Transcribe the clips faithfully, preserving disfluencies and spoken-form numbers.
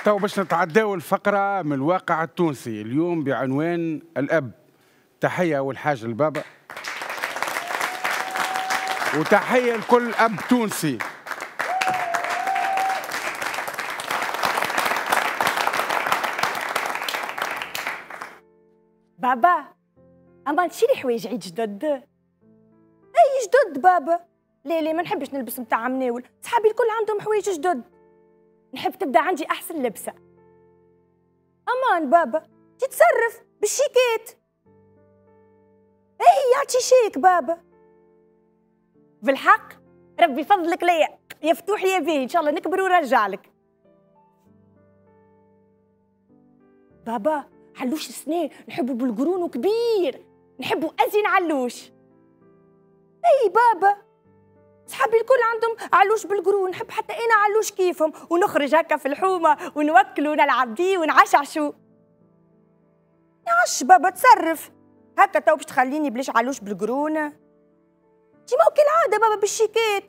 تو باش نتعداو الفقرة من الواقع التونسي اليوم بعنوان الأب. تحية أول حاجة لبابا، وتحية لكل أب تونسي. بابا أما نشري حوايج عيد جدد. أي جدد بابا؟ ليه ليه ما نحبش نلبس متاع مناول، صحابي الكل عندهم حوايج جدد. نحب تبدا عندي أحسن لبسة. أمان بابا تتصرف بالشيكات. أي يعطي شيك بابا. بالحق ربي فضلك ليا يا فتوح يا بيه، إن شاء الله نكبر ونرجع لك. بابا علوش السنين نحبه بالقرون وكبير، نحبه أزين علوش. أي بابا صحابي الكل عندهم علوش بالقرون، نحب حتى أنا علوش كيفهم، ونخرج هكا في الحومة ونوكل ونلعب بيه ونعشعشو. يعش بابا تصرف هكا تو باش تخليني بلاش علوش بالقرون؟ ديما كالعادة بابا بالشيكات.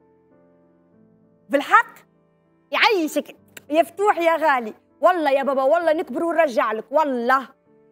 بالحق يعيشك يا فتوح يا غالي، والله يا بابا والله نكبر ونرجع لك والله.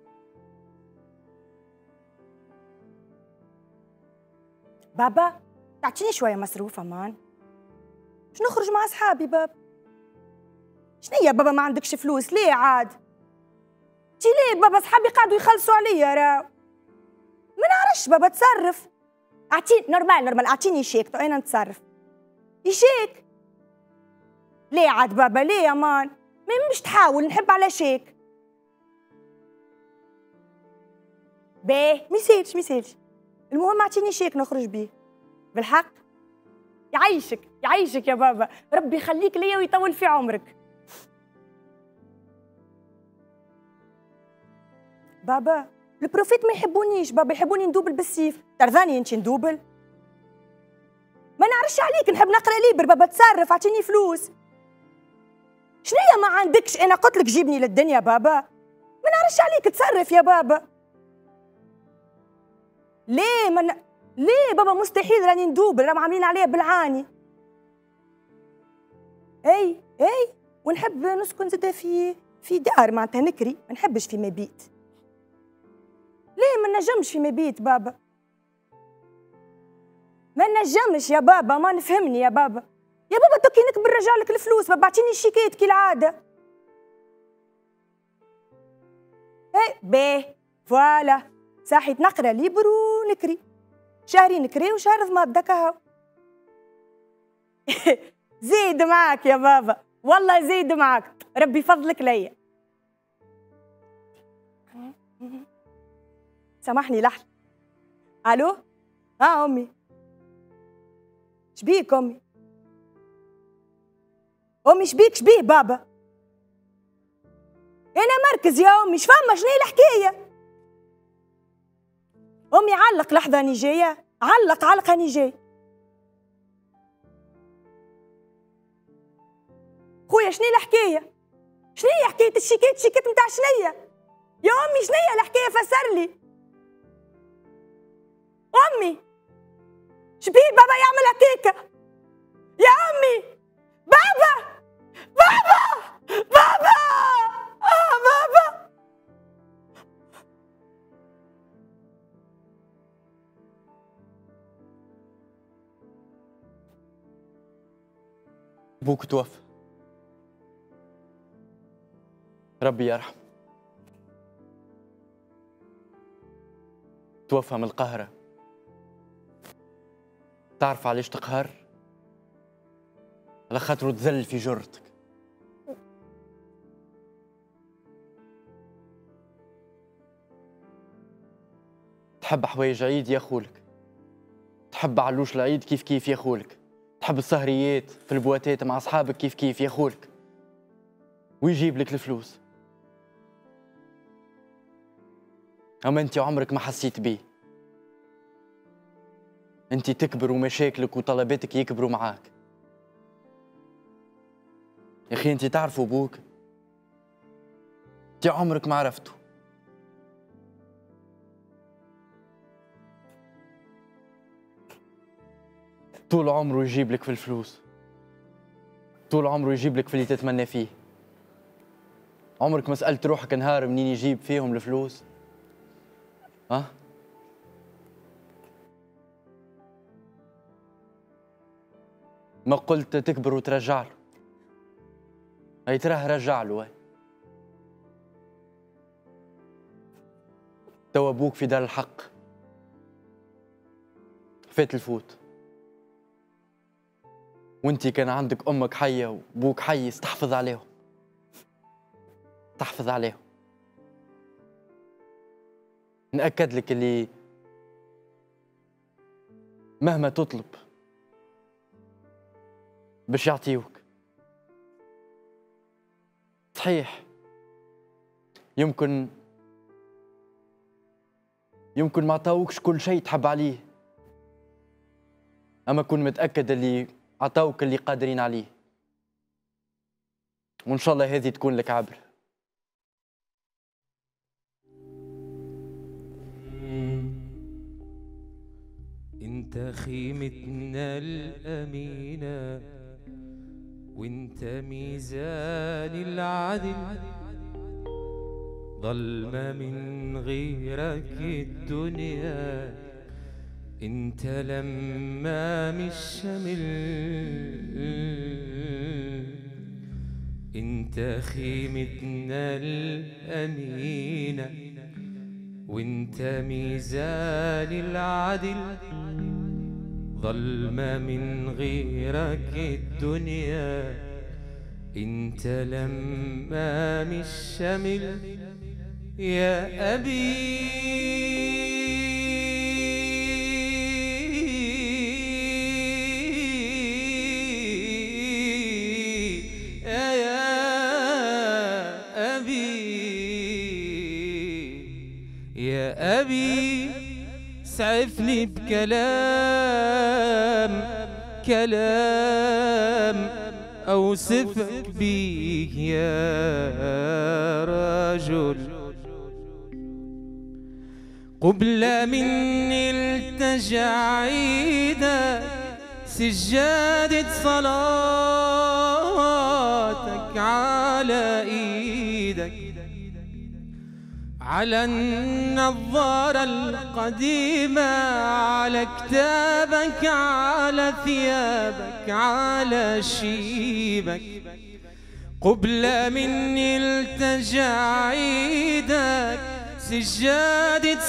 بابا تعطيني شوية مصروف أمان، باش نخرج مع أصحابي بابا. شنيا بابا ما عندكش فلوس ليه عاد؟ تي ليه بابا صحابي قعدوا يخلصوا عليا راو. ما نعرفش بابا تصرف. أعطيني نورمال نورمال أعطيني شيك تو أنا نتصرف. يشيك ليه عاد بابا ليه يا مان؟ ما مش تحاول نحب على شيك. باه ميسالش ميسالش، المهم أعطيني شيك نخرج بيه. بالحق يعيشك يعيشك يا بابا، ربي يخليك ليا ويطول في عمرك. بابا البروفيت ما يحبونيش بابا، يحبوني ندوبل بالسيف. ترضاني انت ندوبل؟ ما نعرفش عليك، نحب نقرا ليبر بابا تصرف اعطيني فلوس. شنيا ما عندكش؟ انا قلت لك جيبني للدنيا بابا. ما نعرفش عليك تصرف يا بابا. ليه من... ليه بابا مستحيل راني ندوبل، راهم عاملين عليا بالعاني. اي اي ونحب نسكن زاده في في دار معناتها نكري، ما نحبش في مبيت. ليه ما نجمش في مبيت بابا؟ ما نجمش يا بابا، ما نفهمني يا بابا. يا بابا توكي نكبر رجع لك الفلوس بابا، اعطيني الشيكات كالعاده. اي باه فوالا صحيت نقرا ليبر ونكري، شهري نكري وشهر ضماد دكا هاو. زيد معاك يا بابا والله زيد معاك، ربي فضلك ليا. سامحني لحظة. الو اه امي شبيك امي؟ امي شبيك شبيه بابا؟ انا مركز يا امي شفما شنو الحكايه؟ امي علق لحظه اني جايه، علق علق اني جاي. خويا شنو الحكايه؟ شنو هي حكايه الشيكات؟ الشيكات نتاع شنيا؟ يا امي شنو هي الحكايه فسر لي. امي شبيه بابا يعمل هكاكا؟ يا امي بابا بابا بابا اه بابا. ابوك توفى، ربي يرحم. توفى من القهرة. تعرف علاش تقهر؟ على خاطرو تذل في جرتك. تحب حوايج عيد يا خولك، تحب علوش العيد كيف كيف يا خولك، تحب السهريات في البواتات مع أصحابك كيف كيف يا خولك، ويجيب لك الفلوس. أما أنت عمرك ما حسيت بيه. أنت تكبر ومشاكلك وطلباتك يكبروا معاك. يا أخي أنت تعرفوا أبوك؟ أنت عمرك ما عرفته. طول عمره يجيب لك في الفلوس، طول عمره يجيب لك في اللي تتمنى فيه. عمرك ما سألت روحك نهار منين يجيب فيهم الفلوس؟ ها؟ ما قلت تكبر وترجع له؟ هي تراه رجع له. توا ابوك في دار الحق، فات الفوت، وانتي كان عندك امك حيه وابوك حي، استحفظ عليهم، استحفظ عليهم. نأكد لك اللي مهما تطلب باش يعطيوك. صحيح يمكن يمكن ما عطاوكش كل شيء تحب عليه، اما كن متأكد اللي عطاوك اللي قادرين عليه، وان شاء الله هذه تكون لك عبرة. انت خيمتنا الأمينة، وانت ميزان العدل، ظلمة من غيرك الدنيا، انت لمام الشمل، انت خيمتنا الأمينة، وانت ميزان العدل، ظلمة من غيرك الدنيا، انت لمام الشمل يا أبي. يا أبي سعفني بكلام، كلام أوصفك بيه يا رجل. قبل مني التجع عيدك، سجادة صلاتك على إيدك، على النظارة القديمة، على كتابك، على ثيابك، على شيبك. قبل مني التجع عيدك، سجادة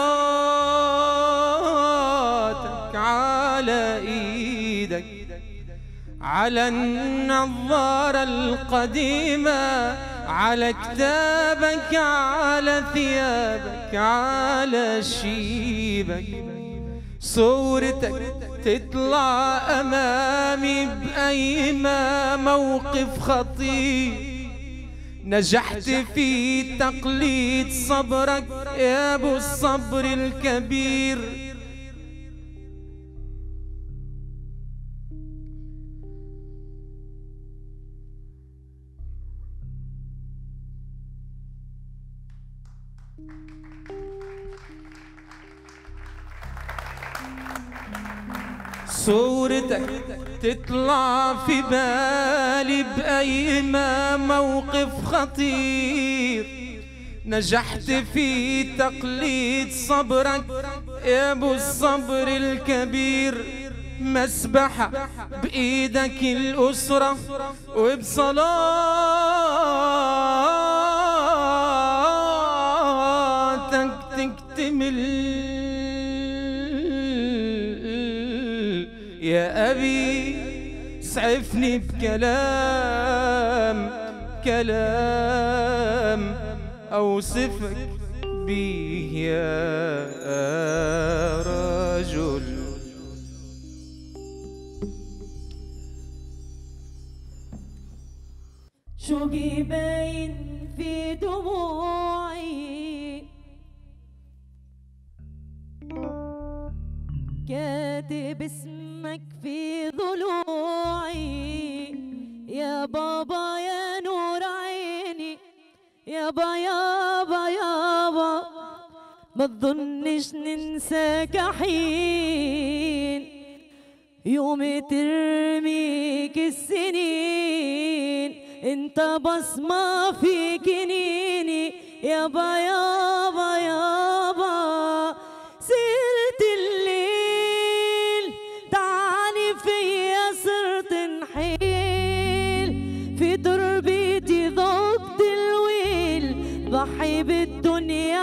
صلاتك على إيدك، على النظارة القديمة، على كتابك، على ثيابك، على شيبك. صورتك تطلع أمامي بأي ما موقف خطير، نجحت في تقليد صبرك يا أبو الصبر الكبير. صورتك تطلع في بالي بأي ما موقف خطير، نجحت في تقليد صبرك يا أبو الصبر الكبير. مسبحة بإيدك الأسرة وبصلاتك تكتمل يا أبي. سعفني بكلام، كلام أوصفك بيه يا رجل. شو بيبين في دموعي، كاتب اسمك في ضلوعي يا بابا يا نور عيني، يابا يابا يابا ما تظنش ننساك حين، يوم ترميك السنين انت بصمة في جنيني يابا يابا يابا. سيرة الليل تعاني فيا صرت نحيل، في تربيتي ذقت الويل، ضحي بالدنيا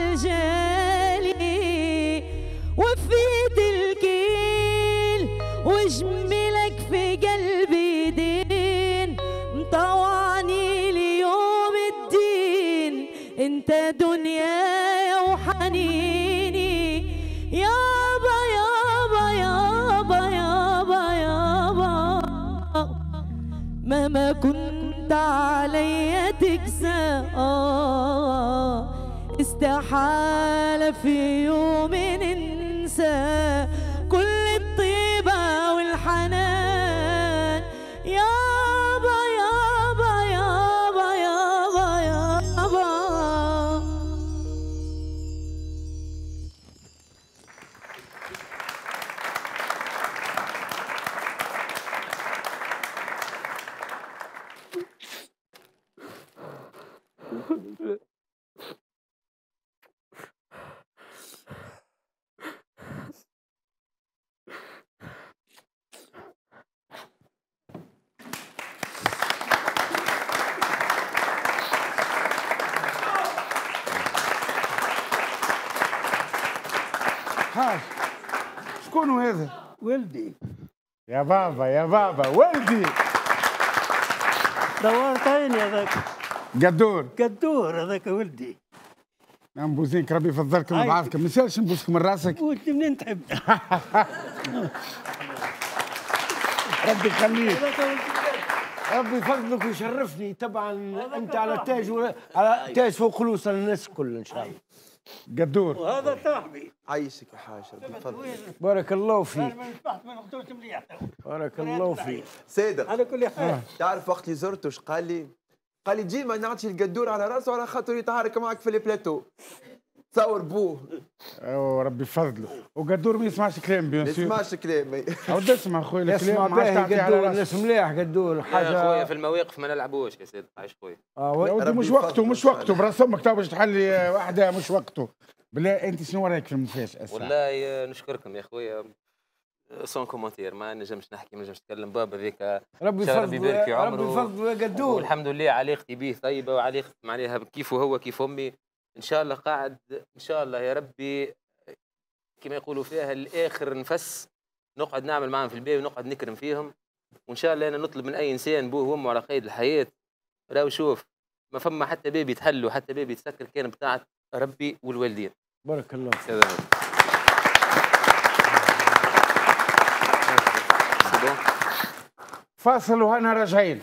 عالجالي، وفيت الكيل وجملك في قلبي دين، مطوعني ليوم الدين، انت دنياي وحنيني يابا يابا يابا يابا يابا. مهما كنت عليا تكسى آه، استحالة في يوم ننسى كل الطيبة والحنان يابا يابا يابا يابا يابا. حاج شكون هذا؟ ولدي يا بابا يا بابا ولدي. دورتين هذاك قدور قدور هذاك ولدي. نعم بوزينك ربي يفضلكم ويبعثكم. ما نسالش نبوسك من راسك. وانت منين تحب؟ ربي يخليك. ربي يفضلك ويشرفني. طبعا انت على تاج و... على تاج فوق رؤوس الناس الكل ان شاء الله. قدور وهذا صاحبي. عايشك يا حاج ربي يفضلك. بارك الله فيك. بارك الله فيك. صادق على كل حال تعرف وقت اللي زرته ايش قال لي؟ قال لي ديما نعطي القدور على راسه على خاطر يتحرك معك في البلاتو. تصور بوه. اوه ربي يفضله. وقدور ما يسمعش كلام بيان ما سور. يسمعش كلامي. عاود اسمع خويا اسمع الكلام ما عادش باهي تعطيه على قدور راسك. الناس مليح قدور يا حاجه. خويا في المواقف ما نلعبوش يا سيدي عايش خويا. اه يا ودي ربي مش يفضله وقته مش إن شاء وقته براس امك تو باش تحلي واحده مش وقته. بالله انت شنو رايك في المفاجاه الساعه؟ والله نشكركم يا خويا سون كومنتير ما نجمش نحكي ما نجمش نتكلم بابا ذيك ربي ربي يبارك في يفضله عمره. ربي يفضله يا قدور. والحمد لله علاقتي به طيبه وعلاقتي معناها كيف هو كيف امي ان شاء الله قاعد ان شاء الله يا ربي كما يقولوا فيها الاخر نفس نقعد نعمل معهم في البيت ونقعد نكرم فيهم وان شاء الله انا نطلب من اي انسان بوه وامه على قيد الحياه. راهو شوف ما فما حتى باب يتحل وحتى باب يتسكر كان بتاعت ربي والوالدين. بارك الله فيك. هذا هو. فاصل وهنا راجعين.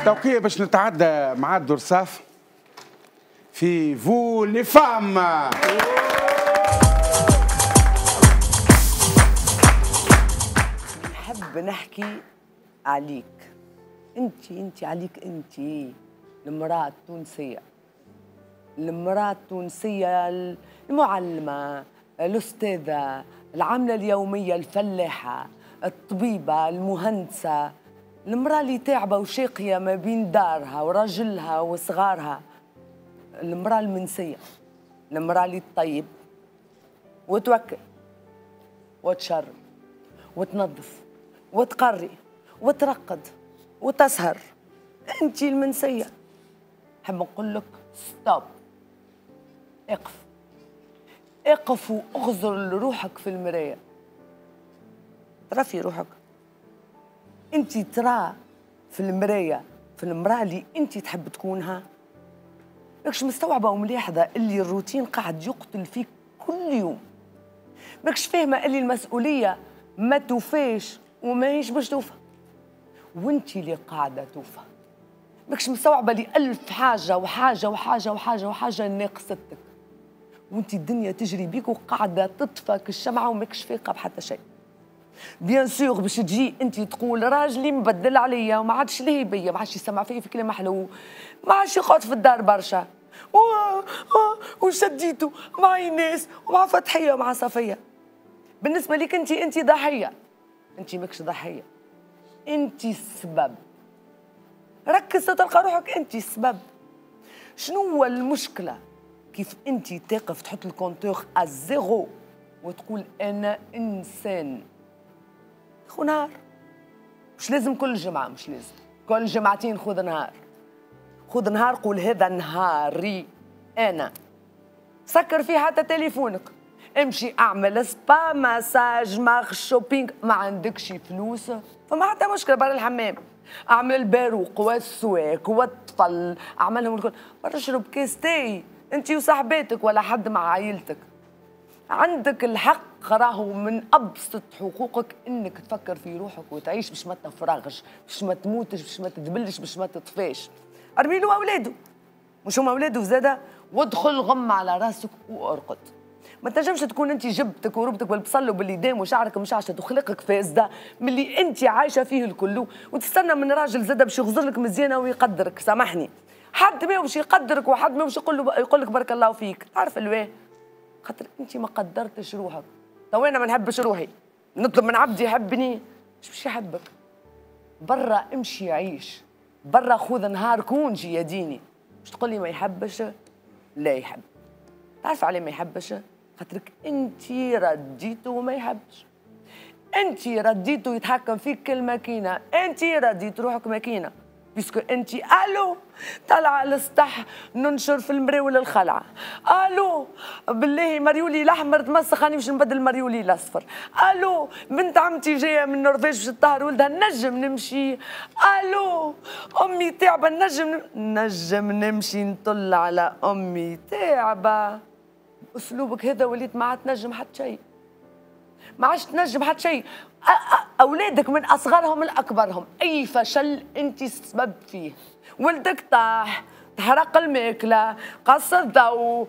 توكية باش نتعدى مع الدرصاف في فو لي فام. نحب نحكي عليك انت انت عليك انت المرأة التونسية، المرأة التونسية المعلمة، الأستاذة، العاملة اليومية، الفلاحة، الطبيبة، المهندسة، المرأة اللي تعبة وشاقية ما بين دارها ورجلها وصغارها، المرأة المنسية، المرأة اللي تطيب وتوكل وتشرب وتنظف وتقري وترقد وتسهر. انت المنسية. حب نقول لك ستوب، اقف اقف واغزر لروحك في المراية. ترى في روحك انت، ترى في المراية في المرأة اللي انت تحب تكونها. ماكش مستوعبة وملاحظة اللي الروتين قاعد يقتل فيك كل يوم. ماكش فاهمة اللي المسؤولية ما توفاش وما هيش باش توفى، وانت اللي قاعدة توفى. ماكش مستوعبة لي ألف حاجة وحاجة وحاجة وحاجة وحاجة ناقصتك، وانت الدنيا تجري بيك وقاعدة تطفى كالشمعة وماكش فايقة بحتى شيء. بيان سور باش تجي انت تقول راجلي مبدل عليا وما عادش ليه بيا، ما عادش يسمع فيا في كلام حلو، ما عادش يقعد في الدار برشا، وشديته مع ناس ومع فتحية ومع صفية. بالنسبة لك انت انت ضحية. انت ماكش ضحية، انت السبب. ركز تلقى روحك انت السبب. شنو هو المشكلة؟ كيف انت تقف تحط الكونتور الزيرو وتقول انا انسان. خو نهار، مش لازم كل جمعة، مش لازم كل جمعتين، خذ نهار، خذ نهار قول هذا نهاري انا. سكر فيه حتى تليفونك، امشي اعمل سبا، مساج، مارش، شوبينج. ما عندكش فلوس فما حتى مشكله، برا الحمام اعمل الباروق والسواك والطفل، اعملهم الكل. برا اشرب كاس تاي انت وصاحباتك ولا حد مع عائلتك. عندك الحق، راهو من ابسط حقوقك انك تفكر في روحك وتعيش باش ما تفرغش، باش ما تموتش، باش ما تذبلش، باش ما تطفاش. ارمي له اولاده، مش هما اولاده زاده، وادخل غم على راسك وارقد. ما تنجمش تكون انت جبتك وربتك بالبصل وبالليدام وشعرك مشعشت وخلقك فاسده ملي انت عايشه فيه الكل، وتستنى من راجل زاده باش يغزر لك مزيانه ويقدرك. سامحني، حد ما باش يقدرك وحد ما باش يقول له يقول لك بارك الله فيك. تعرف الواه؟ خاطر انت ما قدرتش روحك. تو انا ما نحبش روحي، نطلب من عبدي يحبني، مش باش يحبك. برا امشي عيش، برا خذ نهار كونجي يا ديني. مش تقول لي ما يحبش؟ لا يحب. تعرف عليه ما يحبش؟ خاطرك انت رديته وما يحبش. انت رديته يتحكم فيك كالماكينه، انت رديت روحك ماكينه. بيسكو انت الو طالعه على السطح ننشر في المراول الخلعه، الو بالله مريولي الاحمر تمسخ راني باش نبدل مريولي الاصفر، الو بنت عمتي جايه من النرويج باش تطهر ولدها نجم نمشي، الو امي تعبه نجم نجم نمشي نطل على امي تعبه. اسلوبك هذا وليت ما عاد تنجم حتى شيء، ما عادش تنجم حتى شيء. اولادك من اصغرهم لاكبرهم اي فشل انت السبب فيه. ولدك طاح، تحرق الماكله، قص الضوء،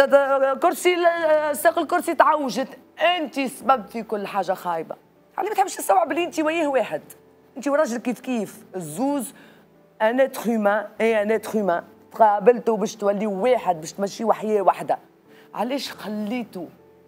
كرسي ساق الكرسي تعوجت، انت السبب في كل حاجه خايبه. علي ما تحبش تستوعب اللي انت وياه واحد، انت وراجل كيف كيف، الزوز ان اتر هيومان اي ان اتر هيومان، تقابلتوا باش توليوا واحد باش تمشيوا حياه واحده. علاش خليتوا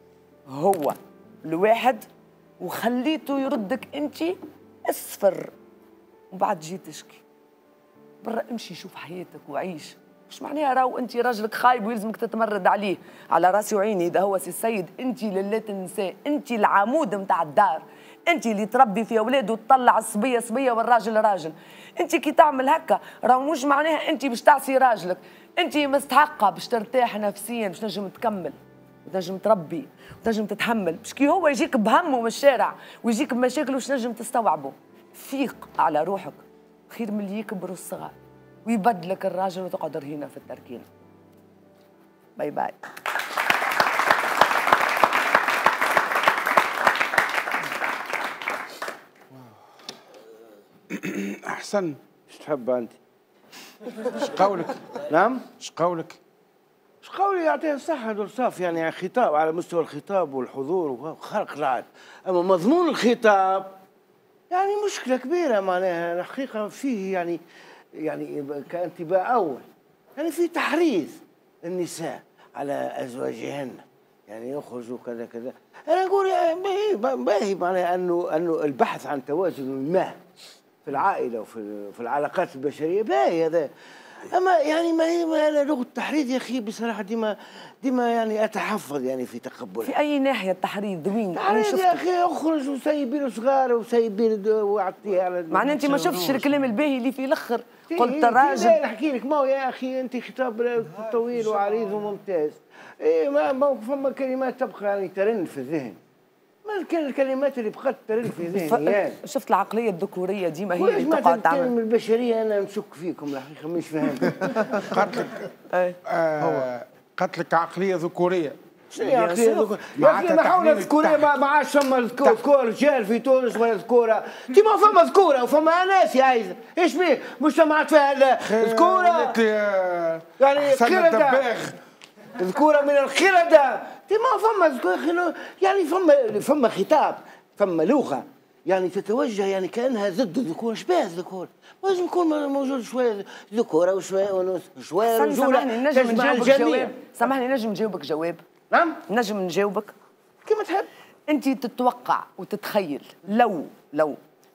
هو الواحد وخليته يردك انت الصفر وبعد جيت تشكي؟ برا امشي شوف حياتك وعيش. مش معناها راهو انت راجلك خايب ويلزمك تتمرد عليه. على راسي وعيني اذا هو سي السيد، انت للات النساء، انت العمود نتاع الدار، انت اللي تربي في اولاد وتطلع الصبيه صبيه والراجل راجل. انت كي تعمل هكا راهو مش معناها انت باش تعصي راجلك، انت مستحقه باش ترتاح نفسيا، باش تنجم تكمل وتنجم تربي وتنجم تتحمل. باش كي هو يجيك بهمه من الشارع ويجيك بمشاكل واش نجم تستوعبه. فيق على روحك، خير من اللي يكبروا الصغار ويبدلك الراجل وتقعد رهينه في التركينه. باي باي. احسن. ايش تحب انت؟ اش قولك؟ نعم؟ اش قولك؟ اش قولي يعطيه الصحة دول صاف يعني خطاب على مستوى الخطاب والحضور وخرق العادة، أما مضمون الخطاب يعني مشكلة كبيرة معناها الحقيقة فيه يعني يعني كانتباه أول يعني في تحريض النساء على أزواجهن يعني يخرجوا كذا كذا. أنا أقول باهي معناها أنه أنه البحث عن توازن المهني في العائلة وفي في العلاقات البشرية باهي هذا، أما يعني ما هي ما لغة التحريض يا أخي بصراحة ديما ديما يعني أتحفظ يعني في تقبلها. في أي ناحية التحريض وين؟ تحريض يا أخي اخرج وسيبين صغار وسيبين وعطيه على معناها أنت ما شفتش الكلام الباهي اللي في الآخر قلت إيه الراجل. لا نحكي لك ما هو يا أخي أنت خطاب طويل وعريض وممتاز. إيه ما ما فما كلمات تبقى يعني ترن في الذهن. ما كان الكلمات اللي بقت ترن في ذهني يعني. شفت العقلية الذكورية ديما هي اللي تقعد تعمل. الكلمة البشرية أنا نشك فيكم الحقيقة مش فاهم. قالت لك آه قالت لك عقلية ذكورية. شنو يا عقلية ذكورية؟ يا أخي محاولة ذكورية ما عادش فما ذكور رجال في تونس ولا ذكورة، أنت ما فما ذكورة وفما ناس يا عايزة، إيش بيه؟ مجتمعات فيها ذكورة يعني خردة ذكورة من الخردة، أنت ما فما ذكورة يعني فما فما خطاب فما لغة يعني تتوجه يعني كأنها ضد الذكورة. ايش بها الذكورة؟ لازم يكون موجود شوية ذكورة وشوية ونص شوية رجولة تجمع الجميع. سامحني نجم نجاوبك جواب؟ نعم؟ نجم نجاوبك؟ كيما تحب. أنت تتوقع وتتخيل لو لو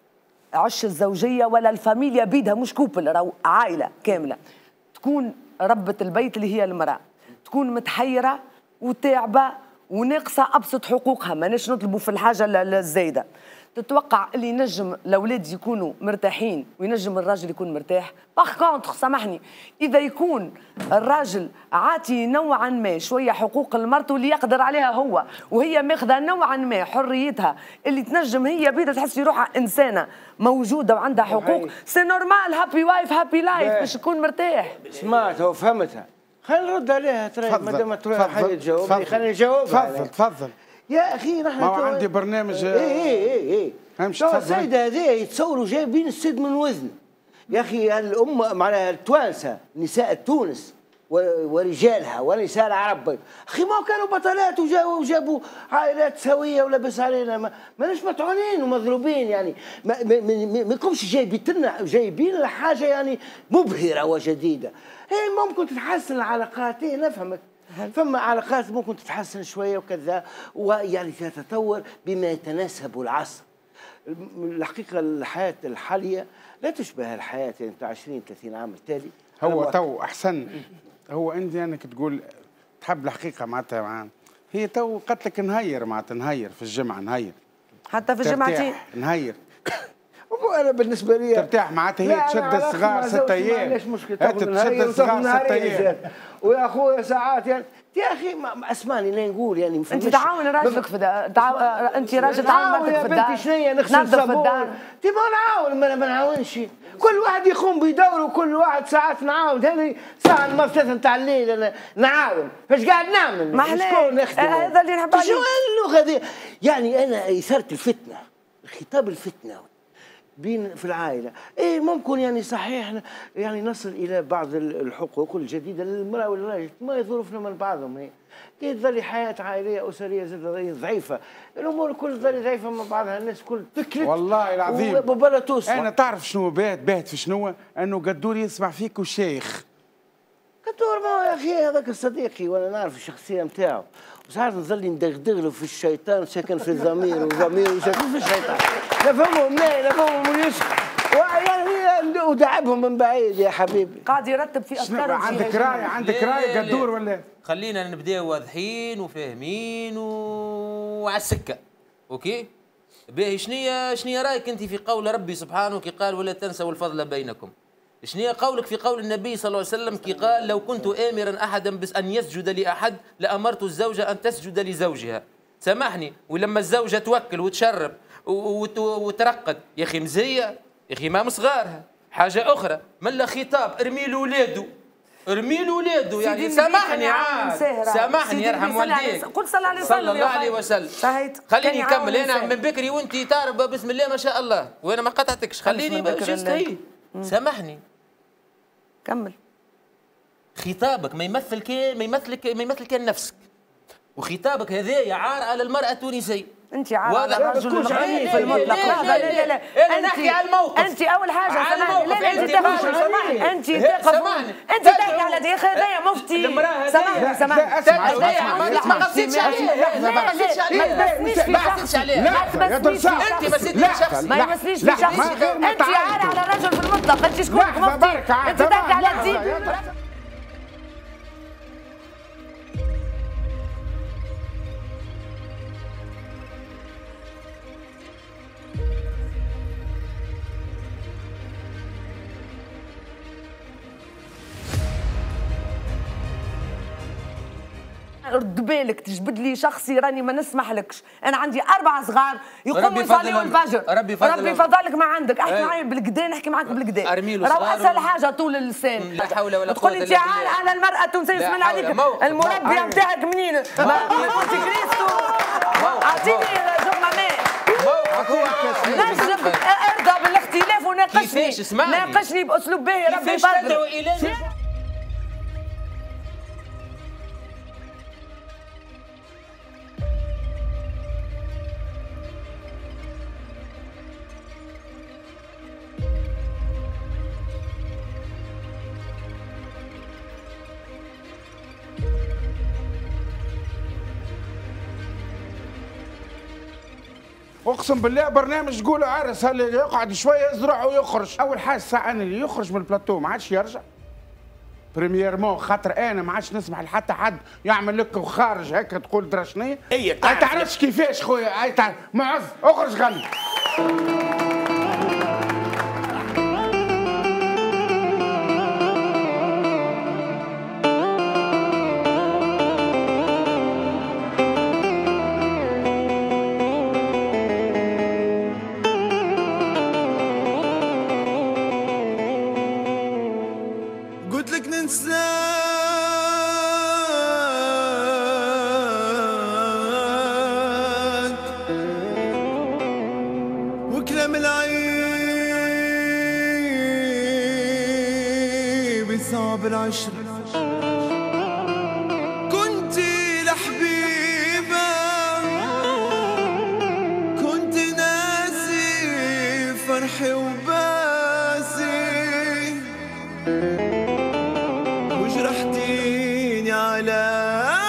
عش الزوجية ولا الفاميليا بيدها مش كوبل راهو عائلة كاملة تكون ربة البيت اللي هي المرأة تكون متحيرة وتاعبة وناقصة أبسط حقوقها، ماناش نطلبوا في الحاجة الزايدة. تتوقع اللي ينجم الاولاد يكونوا مرتاحين وينجم الراجل يكون مرتاح؟ باغ كونتخ سامحني اذا يكون الراجل عاطي نوعا ما شويه حقوق لمرته اللي يقدر عليها هو وهي ماخذه نوعا ما حريتها اللي تنجم هي بيدها تحس في روحها انسانه موجوده وعندها حقوق، سي نورمال هابي وايف هابي لايف باش تكون مرتاح. سمعتها وفهمتها. خلينا نرد عليها ترى ما دام ترى حاجه تجاوبني خلينا نجاوبها. تفضل تفضل يا اخي نحن ما عندي برنامج. اي اي اي اي السيدة هذه يتصوروا جايبين السد من وزن. يا اخي الامه معناها التوانسه نساء تونس ورجالها ونساء العرب اخي ما كانوا بطلات وجابوا وجابوا عائلات سويه ولبس علينا ما ماناش مطعونين ومضروبين يعني ما ماكمش جايبين لنا جايبين حاجه يعني مبهره وجديده. هي ممكن تتحسن العلاقات ايه نفهمك فما علاقات ممكن تتحسن شويه وكذا ويعني تتطور بما يتناسب العصر. الحقيقه الحياه الحاليه لا تشبه الحياه يعني بتاع عشرين ثلاثين عام التالي. هو تو احسن هو انت انك تقول تحب الحقيقه معناتها معاه هي تو قالت لك نهير معناتها نهير في الجمعه نهير حتى في الجمعتين نهير. انا بالنسبه لي ترتاح معناتها هي تشد الصغار ست ايام. علاش مشكله تشد الصغار ست ايام ويا اخويا ساعات يعني يا اخي ما اسمعني انا نقول يعني انت تعاون راجلك في ده تعاو... انت راجل تعاون مرتك في الدار. يا بنتي شنيا نغسل صابون انت ما نعاون ما نعاونش كل واحد يقوم بدوره وكل واحد ساعات نعاون هذه ساعه ما ثلاثه نتاع الليل انا نعاون فاش قاعد نعمل ما شكون هذا اللي نحب شو اللغه هذه يعني انا اثرت الفتنه الخطاب الفتنه بين في العائله ايه ممكن يعني صحيح يعني نصل الى بعض الحقوق الجديده للمراه والرجل ما يظروفنا من بعضهم هي كي تظل حياه عائليه اسريه زاد ضعيفه الامور كل تظل ضعيفه مع بعضها الناس كل تكلت والله العظيم وبلا توصل. انا تعرف شنو بات بات في شنو انه قدور يسمع فيك وشيخ قدور ما يا اخي هذاك صديقي وانا نعرف الشخصيه نتاعو وساعات نظل ندغدغ له في الشيطان ساكن في الضمير وضميره ساكن في الشيطان نفهمهم منين نفهمهم يسكت ويعني ودعبهم من بعيد يا حبيبي قاعد يرتب في افكاره. عندك راي عندك راي قدور ولا خلينا نبداو واضحين وفاهمين وعلى السكه اوكي باهي. شنيا شنيا رايك انت في قول ربي سبحانه كي قال ولا تنسوا الفضل بينكم؟ شنيا قولك في قول النبي صلى الله عليه وسلم كي قال لو كنت آمرا أحدا بس أن يسجد لأحد لأمرت الزوجة أن تسجد لزوجها؟ سامحني ولما الزوجة توكل وتشرب وترقد يا أخي مزية يا أخي ما مصغارها حاجة أخرى من خطاب ارمي له ولادو ارمي له ولادو يعني سامحني عاد سامحني يرحم والديك قل صلى الله صلى الله عليه وسلم. خليني نكمل أنا من بكري وأنت تعرف بسم الله ما شاء الله وأنا ما قطعتكش خليني جست هي سامحني كمل. خطابك ما يمثل كان ما يمثلك ما يمثل كان نفسك، وخطابك هذايا عار على المرأة التونسية. انت عار على الرجل المغربي في المطلق. لا لا لا لا انا نحكي على الموقف. انت اول حاجه سامحني. لا لا انت سامحني. انت تقف انت تحكي على دي هذايا مفتي. سامحني سامحني. اسمع اسمع ما قصيتش عليه. ما قصيتش عليه. ما تمسنيش في شخص. ما تمسنيش في شخص. انت مسيتني شخص. ما يمسنيش في شخص. انت عار على الرجل في المطلق. انت شكونك مفتي؟ انت تحكي على الدين. رد بالك تجبد لي شخصي راني ما نسمح لكش. انا عندي اربع صغار يقوموا يصليوا الفجر. ربي فضل ربي فضلك ما عندك. احكي معايا بالكدا نحكي معاك بالكدا. راهو اسهل حاجه طول اللسان. لا حول ولا قوه الا بالله. تقول لي تعال على المراه التونسيه اسم عليك المربيه نتاعك منين؟ ما كنت كريستو اعطيني جمله ما نجم ارضى بالاختلاف وناقشني. ناقشني باسلوب باهي. ربي يفضلك. اقسم بالله برنامج قولوا عرس اللي يقعد شويه يزرع ويخرج. اول حاجه الساعه انا اللي يخرج من البلاتو ما عادش يرجع بريميرمون، خاطر انا ما عادش نسمح لحتى حد يعمل لك وخارج هيك تقول درا شنيا. ما تعرفش كيفاش خويا. اي تعرف معز اخرج غني. وكلام العيب صعب العشرة. كنتي لحبيبة كنت ناسي فرحي وباسي وجرحتيني على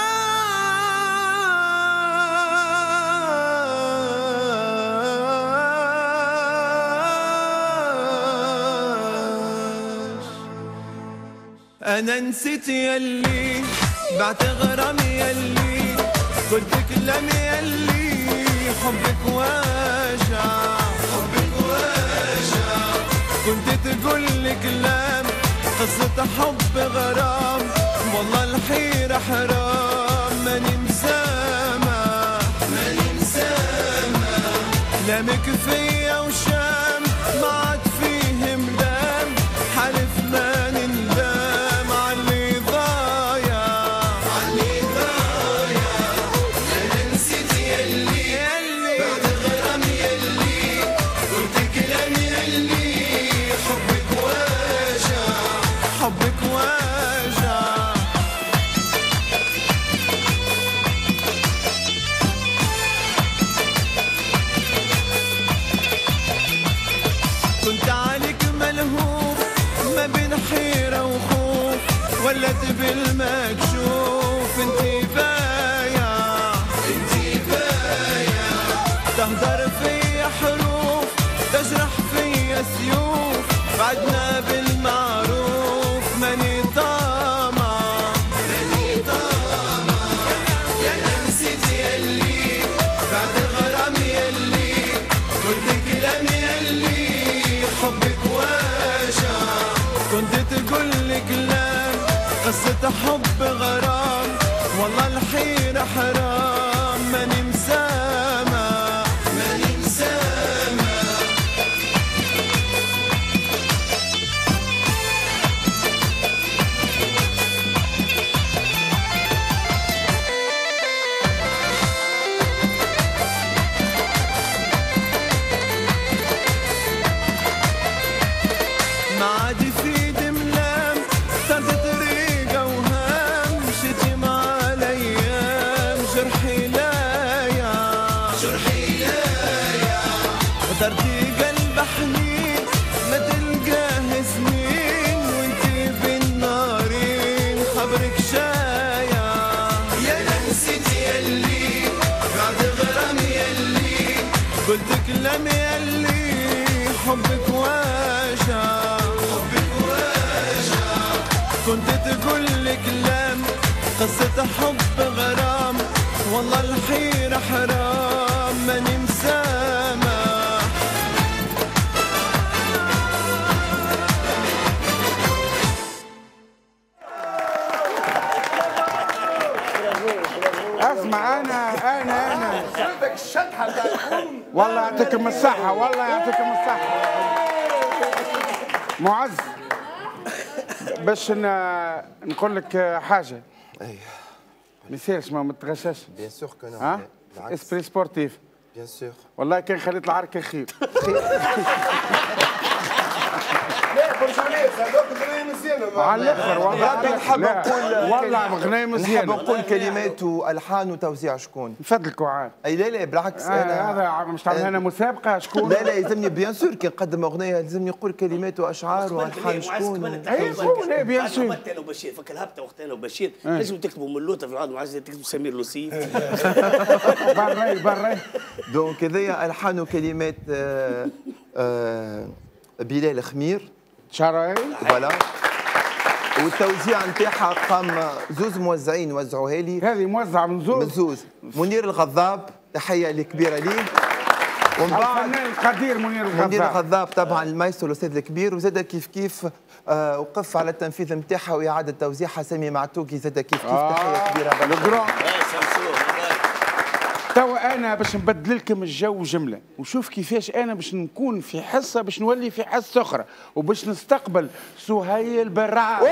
أنا نسيت يلي بعت غرامي يلي قلت كلامي يلي حبك واجع حبك واجع. كنت تقول لي كلام قصة حب غرام والله الحيرة حرام ماني مسامح ماني مسامح. كلامك فيا وشام ما عاد فيه مدام حلف ما نندم علي ضايع علي ضايع. أنا نسيت يلي يلي بعد غرام يلي قلت كلام يلي حبك واجع حبك واجع. كنت عليك ملهوف ما بين حيرة وخوف ولت بالمكشوف. انتي بايع انتي بايع تهدر فيا حروف تجرح فيا سيوف بعدنا بالمعروف ماني طامع ماني طامع. يا انا نسيت يلي بعد غرام يلي قلت كلام يلي حبك واجع. كنت تقول لي كلام قصة حب غرام والله الحيرة حرام ماني مسامح ماني مسامح. ما عاد في دملام جرحي لايا جرحي لايا اخترتي قلب حنين ما تلقاه سنين وانتي بين نارين خبرك شايا يا نسيت يلي بعد غرام يلي قلت كلام يلي حبك واجع حبك واجع كنت تقول لي كلام قصة حب غرام والله الحيرة حرام ماني مسامح اسمع انا انا انا والله يعطيكم الصحة والله يعطيكم الصحة. معز باش ن- نقول لك حاجة. ايوه ما يصيرش ما متغشاش. بيان سور كو نو. ها؟ اسبري سبورتيف. بيان سور. والله كان خليت العركة خير. لا برجوليس هذوك غنايم مزيانة على الاخر والله نحب نقول والله غنايم مزيانة. نحب نقول كلمات والحان وتوزيع شكون؟ نفدلكوا عاد. اي لا لا بالعكس آه انا هذا مش تعمل لنا مسابقة شكون؟ لا لا يلزمني بيان سور كي نقدم اغنيه لازمني نقول كلمات واشعار والحان شكون. اي شكون بيان سور. وقت انا وبشير فك الهبطه وقت انا وبشير لازم تكتبوا ملوطه في العاد معز تكتبوا سمير لوسيف. بري بري. دونك هذايا الحان وكلمات آه آه بلال خمير. شراي. فوالا. والتوزيع نتاعها قام زوز موزعين وزعوها لي. هذه موزعة من زوز. من زوز. منير الغضاب تحية الكبيرة ليه. ومن بعد الفنان القدير منير الغضاب. منير الغضاب طبعا المايسترو الاستاذ الكبير وزاد كيف كيف آه وقف على التنفيذ نتاعها واعاده توزيعها سامي معتوقي زاد كيف كيف آه تحية كبيرة. توا انا باش نبدل لكم الجو جمله وشوف كيفاش انا باش نكون في حصه باش نولي في حصه اخرى وباش نستقبل سهيل بالرعب.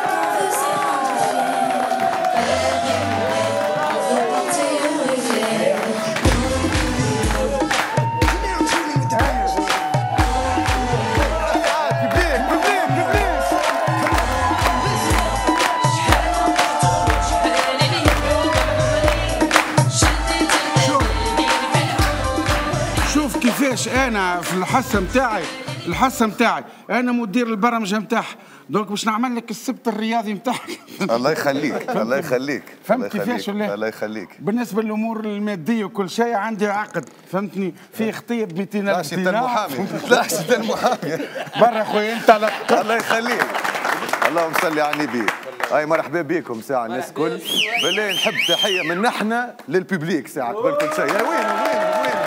كيفاش انا في الحصه نتاعي الحصه نتاعي انا مدير البرمجه نتاعها دونك باش نعمل لك السبت الرياضي نتاعك. الله يخليك الله يخليك. فهمت كيفاش ولا؟ الله يخليك. بالنسبه للامور الماديه وكل شيء عندي عقد فهمتني في خطيب مئتين ألف دينار. لا المحامي لا شتى المحامي برا خويا انت لك. الله يخليك. اللهم صل على النبي. هاي مرحبا بكم ساعة الناس الكل. بالله نحب تحية من نحن للببليك ساعة قبل كل شيء. وين وين وين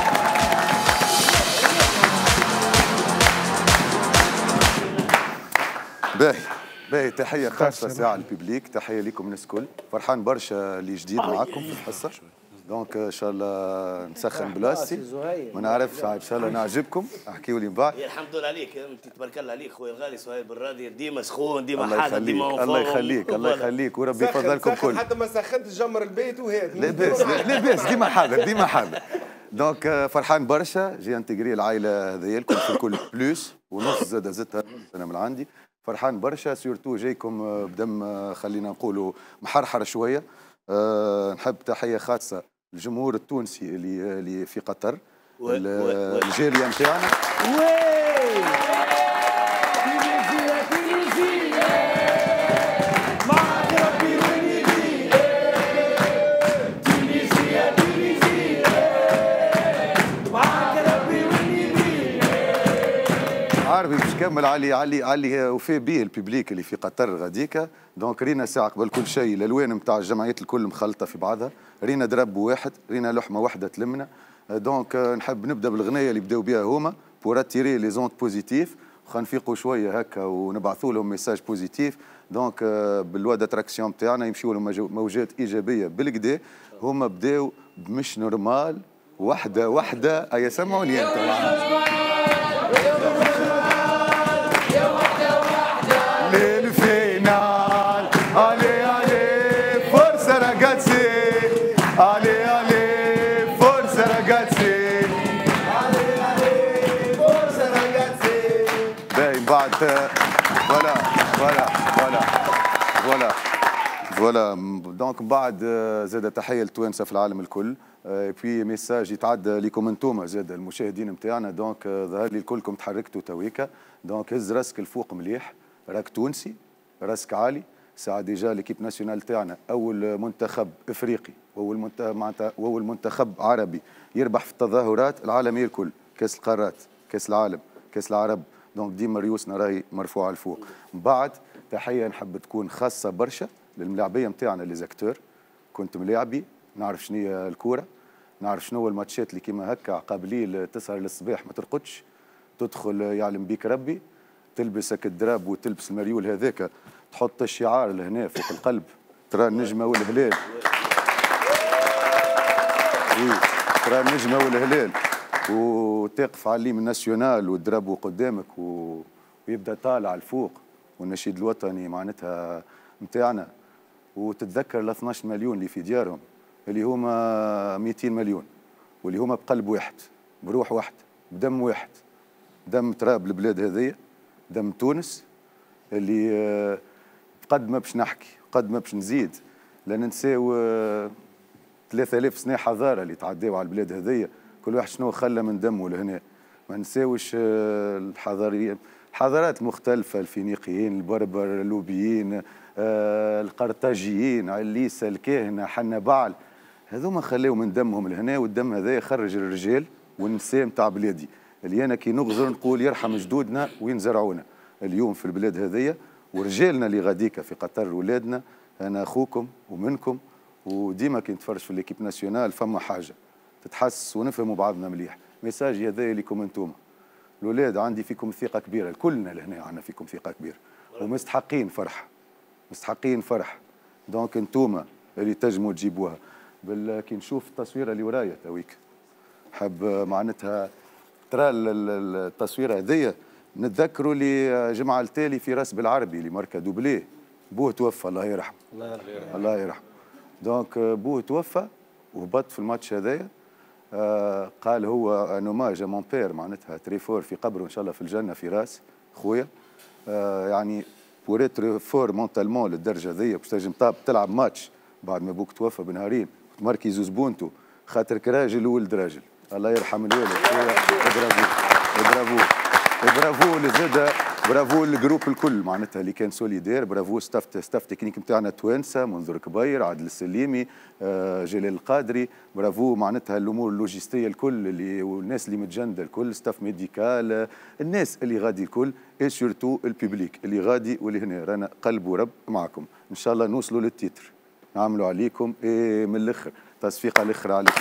باهي باهي تحية خاصة ساعة الببليك تحية لكم الناس الكل. فرحان برشا اللي جديد معاكم في الحصة دونك ان شاء الله نسخن بلاصتي ما نعرفش ان شاء الله نعجبكم احكيوا لي من بعد. الحمد لله عليك انت تبارك الله عليك خويا الغالي سهيل بالراديو ديما سخون ديما حاضر ديما الله يخليك الله يخليك وربي يفضلكم كل. حتى ما سخنت جمر البيت وهذا لاباس لاباس ديما حاضر ديما حاضر. دونك فرحان برشا جي انتجري العائله هذيا لكم في الكل بلوس ونص زاد زدتها انا من عندي. فرحان برشا سورتو جايكم بدم خلينا نقولوا محرحر شويه. أه نحب تحيه خاصه الجمهور التونسي اللي اللي في قطر الجاليه نتاعنا. عربي باش كمل علي علي علي وفي بيه الببليك اللي في قطر غاديكا. دونك رينا ساعه قبل كل شيء الالوان نتاع الجمعيات الكل مخلطه في بعضها. رينا درب واحد رينا لحمه واحده تلمنا. دونك نحب نبدا بالغنيه اللي بداو بها هما بور اتيري لي زونت بوزيتيف خلينا نفيقوا شويه هكا ونبعثوا لهم ميساج بوزيتيف. دونك بالوا داتراكسيون نتاعنا يمشيوا لهم موجات ايجابيه بالكدا. هما بداو مش نورمال وحده وحده ايا سمعوني انت للفينال. علي علي فرصة ragazzi علي علي فرصة ragazzi علي علي فرصة ragazzi. باهي بعد فوالا فوالا فوالا فوالا فوالا دونك بعد زاد تحيه للتوانسه في العالم الكل. في ميساج يتعدى لكم انتوما زاد المشاهدين نتاعنا. دونك ظهر لي الكلكم تحركتوا تويكا. دونك هز راسك الفوق مليح، راك تونسي، راسك عالي. ساعة ديجا ليكيب ناسيونال تاعنا اول منتخب افريقي واول منتخب معناتها واول منتخب عربي يربح في التظاهرات العالميه الكل، كاس القارات، كاس العالم، كاس العرب. دونك ديما ريوسنا راهي مرفوعه لفوق. من بعد تحيه نحب تكون خاصه برشا للملاعبيه نتاعنا لي زاكتور. كنت ملاعبي، نعرف شنو هي الكوره، نعرف شنو هو الماتشات اللي كيما هكا عقاب ليل تسهر للصباح ما ترقدش، تدخل يعلم بيك ربي، تلبسك الدراب وتلبس المريول هذاك، تحط الشعار لهنا فوق القلب، ترى النجمه والهلال. ترى النجمه والهلال وتقف على اليمين ناسيونال والدراب قدامك و... ويبدا طالع الفوق والنشيد الوطني معناتها نتاعنا، وتتذكر ال اثناش مليون اللي في ديارهم اللي هما مئتين مليون واللي هما بقلب واحد بروح واحد بدم واحد، دم تراب البلاد هذيا، دم تونس اللي قد ما باش نحكي قد ما باش نزيد لا ننساو ثلاثة آلاف سنة حضارة اللي تعداو على البلاد هذيا، كل واحد شنو خلى من دمه لهنا. ما نساوش الحضاريين الحضارات المختلفة، الفينيقيين، البربر، اللوبيين، القرطاجيين، عليسة، الكاهنة، حنا بعل، هذوما خلاو من دمهم لهنا، والدم هذا يخرج الرجال والنساء نتاع بلادي اللي انا كي نغزر نقول يرحم جدودنا وين زرعونا اليوم في البلاد هذيا، ورجالنا اللي غاديكا في قطر ولادنا. انا اخوكم ومنكم، وديما كي نتفرج في ليكيب ناسيونال فما حاجه تتحس ونفهموا بعضنا مليح. ميساجي هذا لكم انتم الاولاد، عندي فيكم ثقه كبيره، كلنا لهنا عندنا فيكم ثقه كبيره ومستحقين فرحه، مستحقين فرح. دونك انتوما اللي تنجموا تجيبوها. بل كي نشوف التصويره اللي ورايا تويك حب معناتها ترى التصويره هذيا نتذكروا اللي جمعه التالي في راس بالعربي اللي ماركه دوبلي، بوه توفى الله يرحمه. الله يرحمه الله يرحمه. دونك بوه توفى وهبط في الماتش هذايا. آه قال هو ان اوماج مون بير معناتها تريفور في قبره ان شاء الله في الجنه في راس خويا. آه يعني بور اتر فور مونتالمون للدرجه ذي باش تنجم تلعب ماتش بعد ما بوك توفى بنهارين تماركي زوز بونتو خاطرك راجل وولد راجل. الله يرحم الوالد. برافو برافو برافو لزاده، برافو للجروب الكل معناتها اللي كان سوليدير. برافو ستاف ستاف تكنيك نتاعنا توانسه، منذر كبير، عادل السليمي، آه جلال القادري. برافو معناتها الامور اللوجستيه الكل اللي والناس اللي متجنده الكل، ستاف ميديكال، آه الناس اللي غادي الكل، اي سورتو الببليك اللي غادي واللي هنا رانا قلب ورب معكم. ان شاء الله نوصلوا للتيتر، نعملوا عليكم ايه من الاخر تصفيقه الاخر عليكم.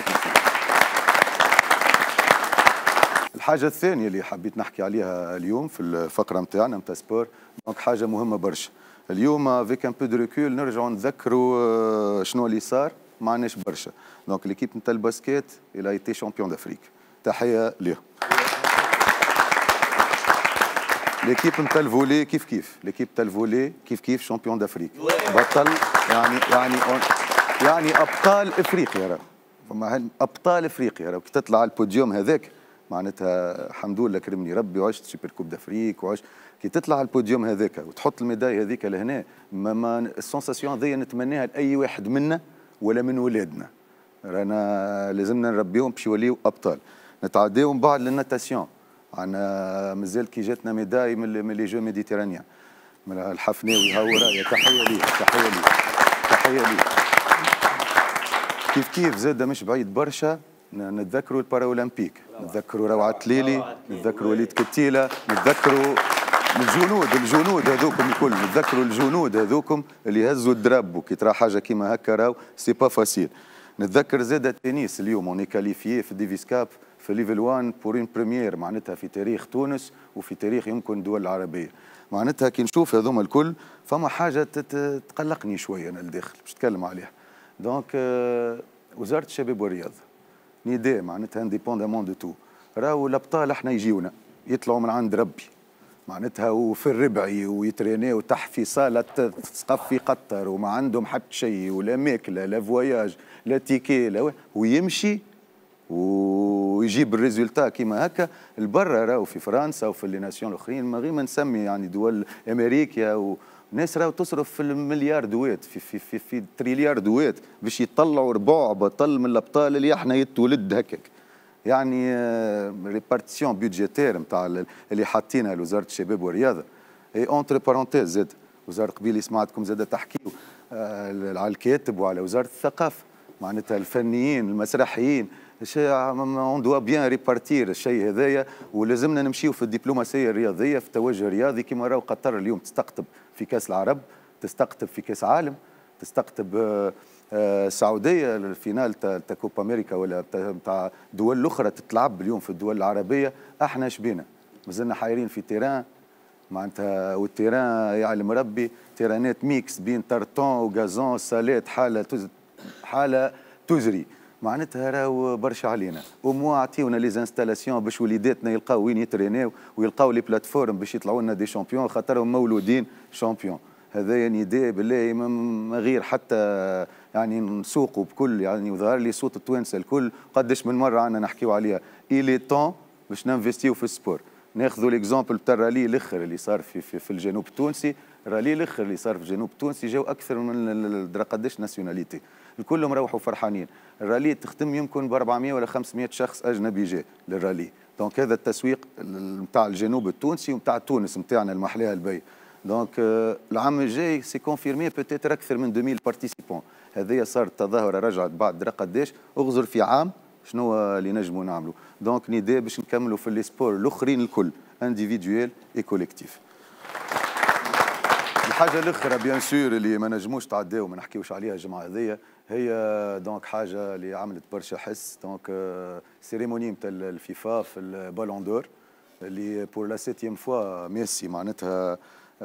الحاجة الثانية اللي حبيت نحكي عليها اليوم في الفقرة نتاعنا نتاع سبور، دونك حاجة مهمة برشا. اليوم فيك ان بو دو ريكول نرجعوا نتذكروا شنو اللي صار، ما عندناش برشا. دونك ليكيب نتاع الباسكيت إلى ايتي شامبيون دافريك، تحية ليهم. ليكيب نتاع الفولي كيف كيف، ليكيب نتاع الفولي كيف كيف شامبيون دافريك. بطل يعني يعني يعني أبطال إفريقيا راه، فما أبطال إفريقيا راه كي تطلع على البوديوم هذاك معناتها الحمد لله كرمني ربي وعشت سوبر كوب دافريك وعشت كي تطلع على البوديوم هذاك وتحط الميداي هذيك لهنا، ما, ما السونساسيون هذيا نتمناها لاي واحد منا ولا من ولادنا، رانا لازمنا نربيهم باش يوليو ابطال. نتعداو من بعد للناتاسيون، عندنا مازال كي جاتنا ميداي من لي جو ميديتيرانيان من الحفناوي ها ورايا، تحيه ليه تحيه ليه تحيه ليه. كيف كيف زاد مش بعيد برشا نتذكروا الباراولمبيك، نتذكروا روعة ليلي، نتذكروا وليد كتيلة، نتذكروا الجنود الجنود هذوكم الكل، نتذكروا الجنود هذوكم اللي هزوا الدرب وكي ترى حاجة كيما هكا راهو سي با فاسيل. نتذكر زاد التنس اليوم اوني كاليفيي في ديفيس كاب في ليفل واحد بور اون بريمير معناتها في تاريخ تونس وفي تاريخ يمكن الدول العربية. معناتها كي نشوف هذوما الكل فما حاجة تقلقني شوية أنا الداخل باش نتكلم عليها. دونك وزارة الشباب والرياضة نداء معناتها انديبوندامون دو تو، راهو الابطال احنا يجيونا يطلعوا من عند ربي معناتها وفي الربعي ويترينيو تحت في صاله سقف في قطر وما عندهم حتى شيء ولا ماكله لا فواياج لا تيكي لا ويمشي ويجيب الريزولتا كيما هكا. البرا راهو في فرنسا وفي لي ناسيون الاخرين ما غير ما نسمي يعني دول امريكا ناس راهو تصرف في المليار دوات في في في, في تريليار دوات باش يطلعوا ربع بطل من الابطال اللي احنا يتولد هكاك. يعني ريبارتيسيون بيدجيتير نتاع اللي حاطينها لوزاره الشباب والرياضه. اي اونتر بارونتيز زاد وزاره قبيله سمعتكم زاد تحكيوا على الكاتب وعلى وزاره الثقافه معناتها الفنيين المسرحيين اون دوا بيان ريبارتير الشيء هذايا، ولازمنا نمشيو في الدبلوماسيه الرياضيه في التوجه الرياضي كما راهو قطر اليوم تستقطب في كاس العرب، تستقطب في كاس عالم، تستقطب السعوديه الفينال تاع كوبا امريكا ولا تاع دول الاخرى تتلعب اليوم في الدول العربيه. احنا شبينا مازلنا حايرين في تيران معناتها، والتيران يعلم ربي تيرانات ميكس بين تارتون وغازون سالات حاله حاله تزري معناتها راهو برشا علينا. وموا عطيونا لي انستالاسيون باش وليداتنا يلقاو وين يتريناو ويلقاو لي بلاتفورم باش يطلعوا لنا دي شامبيون خاطرهم مولودين شامبيون. هذايا نداء بالله ما غير حتى يعني نسوقوا بكل يعني وظهر لي صوت التوانسه الكل قداش من مره عندنا نحكيو عليها. إلي طون باش ننفستيو في السبور. ناخذوا ليكزومبل تاع الرالي الاخر اللي صار في, في في الجنوب التونسي، الرالي الاخر اللي صار في الجنوب التونسي جاو اكثر من قداش ناسيوناليتي، الكلهم روحوا فرحانين. الرالي تختم يمكن ب أربعمائة ولا خمسمائة شخص اجنبي جاء للرالي. دونك هذا التسويق نتاع الجنوب التونسي ونتاع تونس نتاعنا المحلاه البي. دونك العام الجاي سي كونفيرمي بوتيتر اكثر من ألفين بارتيسيبون. هذه صارت تظاهره رجعت بعد قداش اغزر في عام شنو اللي نجموا نعملوا. دونك نداء باش نكملوا في لي سبور الاخرين الكل انديفيدويل اي كوليكتيف. الحاجه الاخرى بيان سور اللي ما نجموش تعداو وما نحكيوش عليها الجمعه هذيا هي دونك حاجه اللي عملت برشا حس. دونك سيريموني نتاع الفيفا في البالون دور اللي بور لا سيتيام فوا ميسي معناتها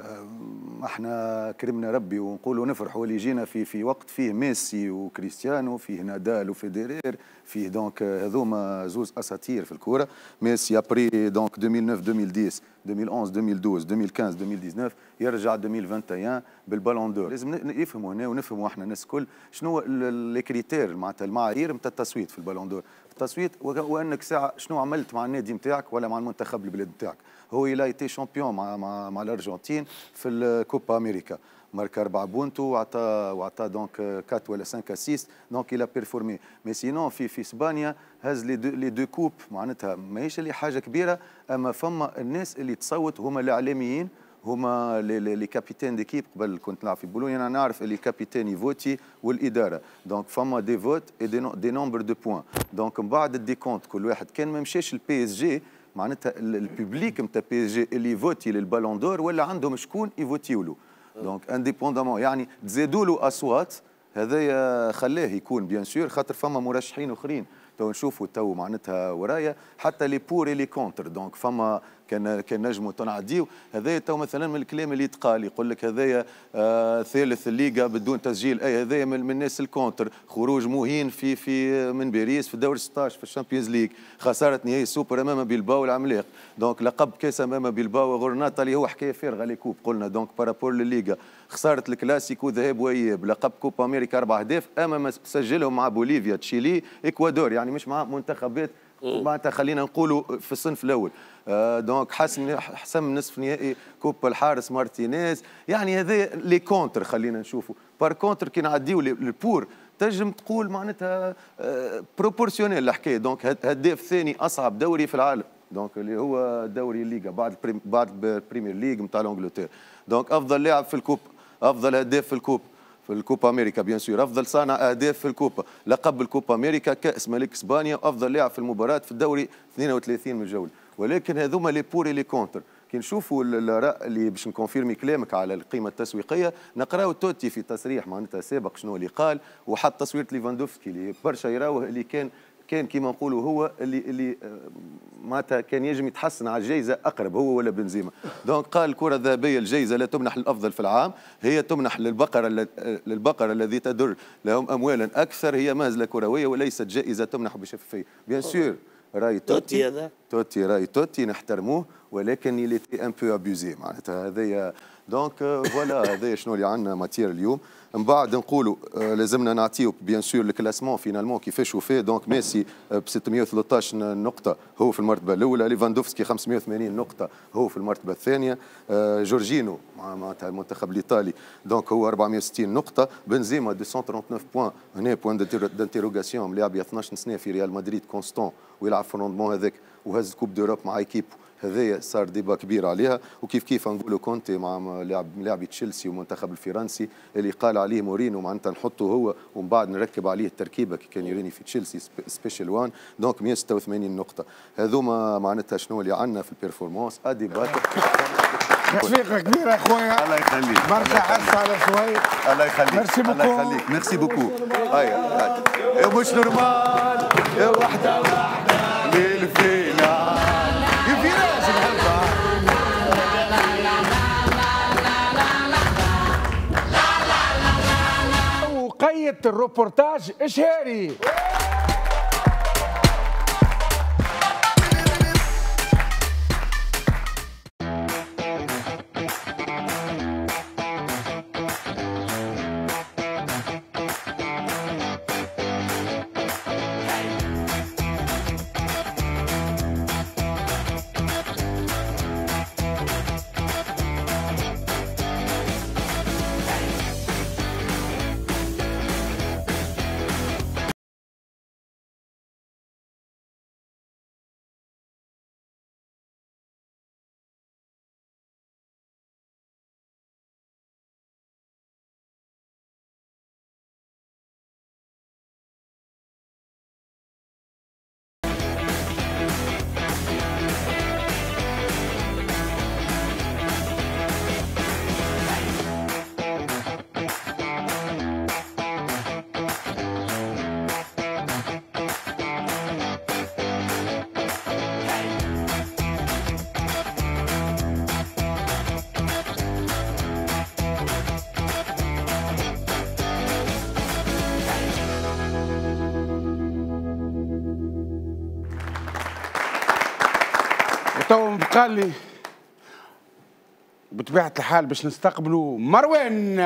احنا كرمنا ربي ونقولوا نفرحوا اللي جينا في في وقت فيه ميسي وكريستيانو، فيه نادال وفيدرير، فيه دونك هذوما زوز اساطير في الكوره. ميسي ابري دونك ألفين وتسعة ألفين وعشرة ألفين وحداش ألفين وحداش ألفين وخمسة ألفين وخمسة ألفين وتسعطاش يرجع ألفين وواحد وعشرين بالبالون دور. لازم نفهموا هنا ونفهموا احنا الناس الكل شنو لي كريتير معناتها المعايير نتاع التصويت في البالون دور. التصويت وانك ساعه شنو عملت مع النادي نتاعك ولا مع المنتخب البلاد نتاعك. هو إلى ايتي شامبيون مع مع مع الارجنتين في الكوبا امريكا، مارك أربعة بونتو وعطى وعطى دونك أربعة ولا خمسة اسيست. دونك إلى بيرفورمي. مي سينون في في اسبانيا هز لي دو لي دو كوب معناتها ماهيش اللي حاجه كبيره، اما فما الناس اللي تصوت هما الاعلاميين، هما لي لي كابيتان ديكيب. قبل كنت نلعب في بولونيا انا نعرف اللي كابيتان يفوتي والاداره. دونك فما دي فوت اي دي نومبر دو بوان. دونك من بعد الديكونت كل واحد كان ما مشاش البي اس جي معناتها الببليك نتاع بي اس جي اللي يفوتي للبالون دور ولا عندهم شكون يفوتيو له. دونك انديبوندامون يعني تزادوا له اصوات. هذايا خلاه يكون بيان سور خاطر فما مرشحين اخرين تو نشوفوا تو معناتها ورايا حتى لي بور لي كونتر. دونك فما كان كان نجموا تنعديو. هذايا تو مثلا من الكلام اللي يتقال يقول لك هذايا آه ثالث الليغا بدون تسجيل، اي هذايا من, من الناس الكونتر. خروج مهين في في من باريس في الدور ستة عشر في الشامبيونز ليغ، خساره نهائي السوبر امام بيلباو العملاق. دونك لقب كاس امام بيلباو غورناطه اللي هو حكايه فارغه لي كوب قلنا. دونك بارابور للليغا خساره الكلاسيكو ذهاب واياب، لقب كوبا امريكا اربع اهداف امام سجلهم مع بوليفيا تشيلي اكوادور، يعني مش مع منتخبات معناتها خلينا نقولوا في الصنف الاول. آه دونك حسم حسم نصف نهائي كوبا الحارس مارتينيز. يعني هذا لي كونتر خلينا نشوفوا. بار كونتر كي نعديو للبور تنجم تقول معناتها آه بروبورسيونيل الحكايه. دونك هداف ثاني اصعب دوري في العالم دونك اللي هو دوري الليغا بعد بعد البريمير ليغ نتاع انجلترا. دونك افضل لاعب في الكوب، افضل هداف في الكوب في الكوبا امريكا بيان سور، افضل صانع اهداف في الكوبا، لقب الكوبا امريكا، كاس ملك اسبانيا، وافضل لاعب في المباراه في الدوري اثنين وثلاثين من جوله. ولكن هذوما لي بور لي كونتر. كي نشوفوا الاراء اللي باش نكونفيرمي كلامك على القيمه التسويقيه، نقراو توتي في تصريح معناتها سابق شنو اللي قال، وحط تصويره ليفاندوفسكي اللي برشا يراوه اللي كان كان كيما نقولوا هو اللي اللي معناتها كان يجم يتحسن على الجائزه اقرب هو ولا بنزيما. دونك قال الكره الذهبيه الجائزه لا تمنح للافضل في العام، هي تمنح للبقره للبقره الذي تدر لهم اموالا اكثر، هي مازله كرويه وليست جائزه تمنح بشفافيه. بيان سور راي توتي هذا توتي راي توتي نحترموه ولكن il était un peu abusé معناتها هذايا دونك فوالا هذايا شنو اللي عندنا ماتير اليوم. من بعد نقولوا لازمنا نعطيو بيان سور الكلاسمون فينالمون كيفاش وفاه. دونك ميسي ب ستمائة وثلاثة عشر نقطة هو في المرتبة الأولى، ليفاندوفسكي خمسمائة وثمانين نقطة هو في المرتبة الثانية، جورجينو معناتها المنتخب الإيطالي دونك هو أربعمائة وستين نقطة، بنزيما مئتين وثمانية وثمانين بوان هنا بوان دانتيروغاسيون ملاعب اثناش سنة في ريال مدريد كونستون ويلعب في الروندمون هذاك وهز كوب دوروب مع ايكيب هذايا صار ديبا كبير عليها. وكيف كيف نقولوا كونتي مع لاعب لاعب تشيلسي والمنتخب الفرنسي اللي قال عليه مورينو معناتها نحطه هو ومن بعد نركب عليه التركيبه كي كان يريني في تشيلسي سبيشال وان دونك مائة وستة وثمانين نقطه. هذوما معناتها شنو اللي عندنا في البيرفورمانس ادي بات تفيقه كبيره اخويا الله يخليك برشا حس على شوي الله يخليك ميرسي بوكو الله يخليك ميرسي بوكو. اي مش نورمال يا وحده وحده للفينا وقيت الروبورتاج اشهاري. تو بقى لي بطبيعة الحال باش نستقبلوا مروان.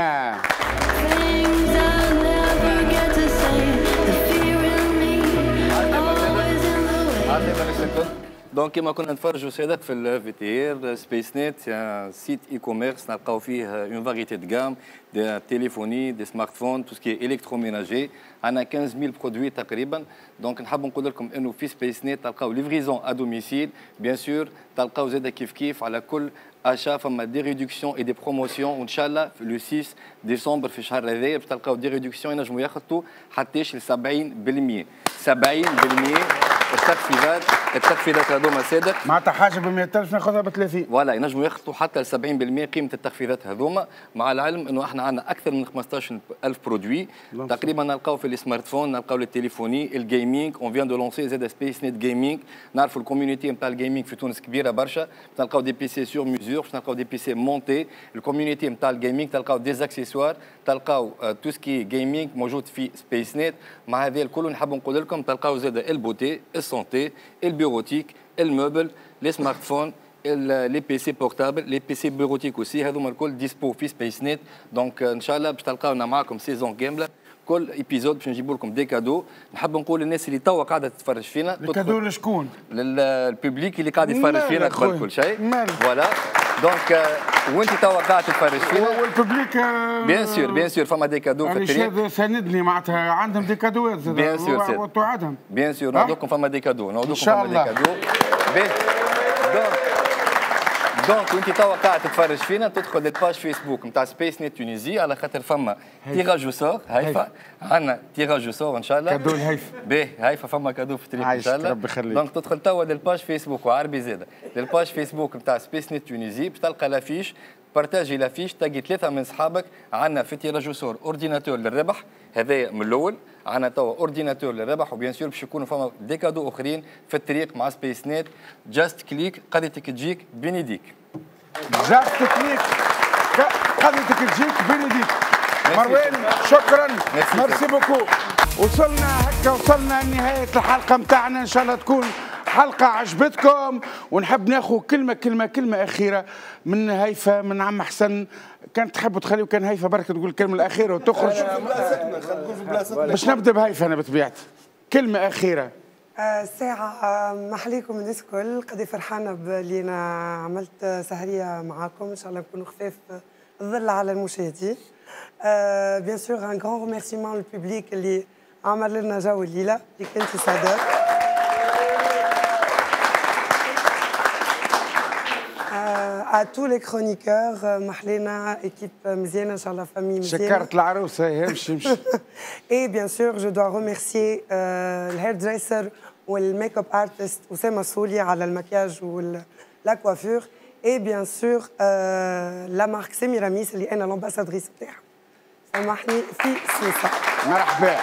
دونك كيما كنا نتفرجوا سيدات في الفي تي ار سبيس نت سيت اي كوميرس نلقاو فيه اون فاريتي دو غام دي تيليفوني دي سمارت فون تو سكي الكتروميناجي عندنا خمسة آلاف برودوي تقريبا. دونك نحب نقول لكم انه في سبيس نت تلقاو ليفريزون ا دوميسيل بيان سور تلقاو زاده كيف كيف على كل اشا فما دي ريدكسيون اي دي بروموسيون وان شاء الله في لو ستة ديسمبر في الشهر هذايا باش تلقاو دي ريدكسيون ينجموا ياخذوا حتىش ل سبعين بالمئة سبعين بالمئة التخفيضات التخفيضات هذوما صادق معناتها حاجه ب مئة ألف ناخذها ب ثلاثين فوالا ينجموا ياخذوا حتى ل سبعين بالمئة قيمه التخفيضات هذوما مع العلم انه احنا عندنا اكثر من خمسطاش ألف برودوي تقريبا نلقاو في السمارت فون نلقاو التليفوني الجيمنج اون فيان دو لونسي زاد سبيس نت جيمنج نعرفوا الكوميونيتي نتاع الجيمنج في تونس كبيره برشا نلقاو دي بي سي سور ميزور باش نلقاو دي بي سي مونتي الكوميونيتي نتاع الجيمنج تلقاو دي زاكسيسوار تلقاو تو سكي جيمنج موجود في سبيس نت مع هذا الكل نحب نقول لكم تلقاو زاد البوتي السونتي البيروتيك الموبل لي سمارت فون لي بي سي بورتابل لي بي سي بيروتيك اوسي هذوما الكل ديسبو في سبيس نت دونك ان شاء الله باش تلقاونا معاكم سيزون كامله كل ايبيزود باش نجيبوا لكم دي كادو نحب نقول للناس اللي توا قاعده تتفرج فينا الكادو لشكون؟ للبوبليك اللي قاعد يتفرج فينا قبل كل شيء فوالا دونك وانت توا قاعد تتفرج فينا والبوبليك بيان سور بيان سور فما دي كادو في الطريق هذا ساندني معناتها عندهم دي كادوات بيان سور وتوعدهم بيان سور نعطوكم فما دي كادو نعطوكم فما دي كادو دونك وانت توا قاعد تتفرج فينا تدخل للباج فيسبوك نتاع سبيس نت تونيزي على خاطر فما تيراج وسور هيفا عندنا تيراج وسور ان شاء الله كادو الهيفا باهي هيفا فما كادو في الطريق ان شاء الله ربي يخليك دونك تدخل توا للباج فيسبوك وعربي زاده للباج فيسبوك نتاع سبيس نت تونيزي باش تلقى لافيش بارتاجي لافيش تلقي ثلاثه من صحابك عندنا في تيراج وسور اورديناتور للربح هذايا من الاول عندنا توا اورديناتور للربح وبيان سور باش يكونوا فما دي كادو اخرين في الطريق مع سبيس نت جاست كليك قضيتك تجيك بين يديك جاست كليك قضيتك تجيك بين يديك مروان شكرا ميرسي بوكو وصلنا هكا وصلنا لنهايه الحلقه نتاعنا ان شاء الله تكون حلقة عجبتكم، ونحب ناخذ كلمة كلمة كلمة أخيرة من هيفا من عم حسن. كان تحبوا تخليوا كان هيفا بركة تقول الكلمة الأخيرة وتخرج. في بلاصتنا خلينا نقول في بلاصتنا. باش نبدا بهيفا أنا بطبيعتي. كلمة أخيرة. الساعة محليكم الناس الكل، قد فرحانة بلي أنا عملت سهرية معاكم، إن شاء الله نكونوا خفاف الظل على المشاهدين. بيان سور ان غران ريميرسيمون للبوبليك اللي عمل لنا جو الليلة اللي كنتي سادات. à tous les chroniqueurs محلينا équipe مزيانة إن شاء الله famille مزيانة. شكرت العروسة هي مشي مشي. Et bien sûr je dois remercier الهير دريسر والميك اب ارتست أسامة سولي على المكياج ولا كوافير. Et bien sûr la marque سيميراميس اللي أنا الامباسادريس بتاعها. سامحني في سوسة. مرحبا.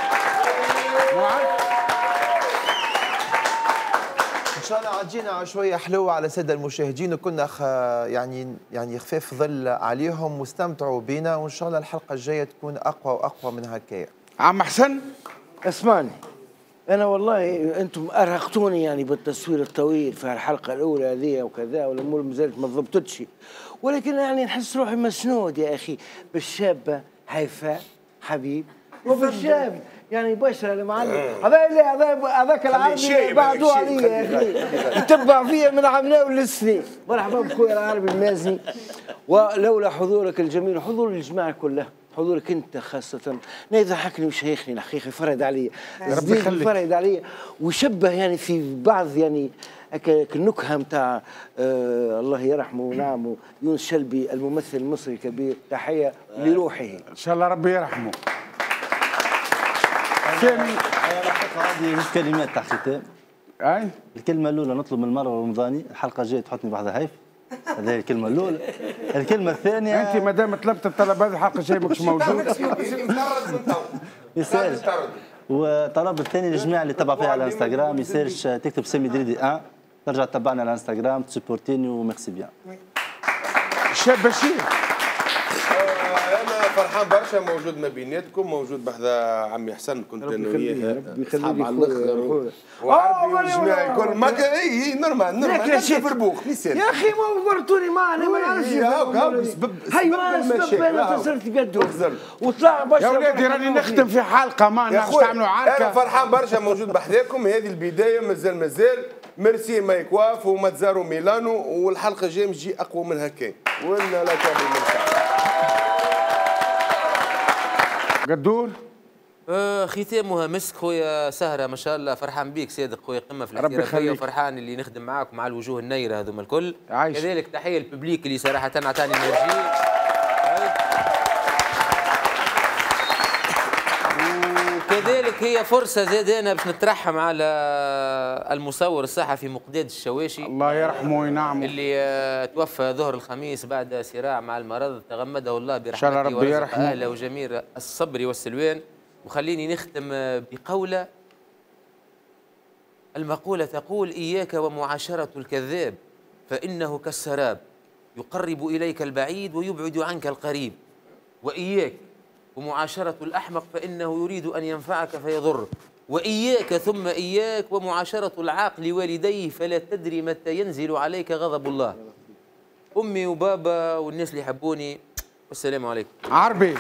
ان شاء الله عجينا شويه حلوه على الساده المشاهدين، وكنا خ... يعني يعني خفاف ظل عليهم واستمتعوا بينا، وان شاء الله الحلقه الجايه تكون اقوى واقوى من هكايا. عم حسن اسمعني، انا والله انتم ارهقتوني يعني بالتصوير الطويل في الحلقه الاولى هذه وكذا، والامور مازالت ما ضبطتش، ولكن يعني نحس روحي مسنود يا اخي بالشابه هيفاء حبيب وبالشاب يعني بشرى المعلم. هذا لا هذا هذاك العربي بعدوا علي يا اخي، يتبع فيا من عمناء للسنين. مرحبا بخويا العربي المازني، ولولا حضورك الجميل، حضور الجماعه كلها، حضورك انت خاصه يضحكني وشيخني الحقيقه، يفرد علي ربي يخليك، يفرد علي ويشبه يعني في بعض يعني النكهه نتاع آه الله يرحمه ونعمه يونس شلبي الممثل المصري الكبير. تحيه لروحه ان شاء الله ربي يرحمه. ثاني هذه جوج كلمات تاع ختام. اي الكلمه الاولى نطلب من المرة رمضاني الحلقه الجايه تحطني بحذا هيف، هذه هي الكلمه الاولى. الكلمه الثانيه انت ما دام طلبت الطلب هذا الحلقه الجايه ماكش موجود. يسال. والطلب الثاني للجميع اللي تبع فيها على الانستغرام يسالش تكتب سامي دريدي واحد، ترجع تتبعنا على الانستغرام تسبورتيني وميرسي بيان. شاب بشير انا فرحان برشا موجود ما بيناتكم، موجود بحذا عمي حسن، كنت انا وياه اصحاب على الاخر وعربي والجماعه الكل ما كان اي نورمال نورمال في البوخ يا اخي ما ورطوني معنا ما نعرفش هيا سبب انا تصرت بيده وطلع بشر. يا ولادي راني نختم في حلقه ما نعرفش تعملوا عركه. انا فرحان برشا موجود بحذاكم، هذه البدايه مازال مازال. ميرسي مايكواف وما تزاروا ميلانو، والحلقه الجايه تجي اقوى من هكا. ولا لا كابي من قدور آه ختامها مسك خويا سهره ما شاء الله. فرحان بيك صادق خويا، قمه في الاحترافيه، وفرحان اللي نخدم معاك مع الوجوه النيره هذوما الكل. كذلك تحيه للببليك اللي صراحه عطاني انرجي. وكذلك هي فرصه زاد انا باش نترحم على المصور الصحفي مقداد الشواشي الله يرحمه وينعمه، اللي توفى ظهر الخميس بعد صراع مع المرض، تغمده الله برحمته ورزق اهله وجميع الصبر والسلوان. وخليني نختم بقولة، المقولة تقول: إياك ومعاشرة الكذاب فإنه كالسراب يقرب إليك البعيد ويبعد عنك القريب، وإياك ومعاشرة الأحمق فإنه يريد أن ينفعك فيضرك، وإياك ثم إياك ومعاشرة العاقل والديه فلا تدري متى ينزل عليك غضب الله. أمي وبابا والناس اللي يحبوني، والسلام عليكم. عربي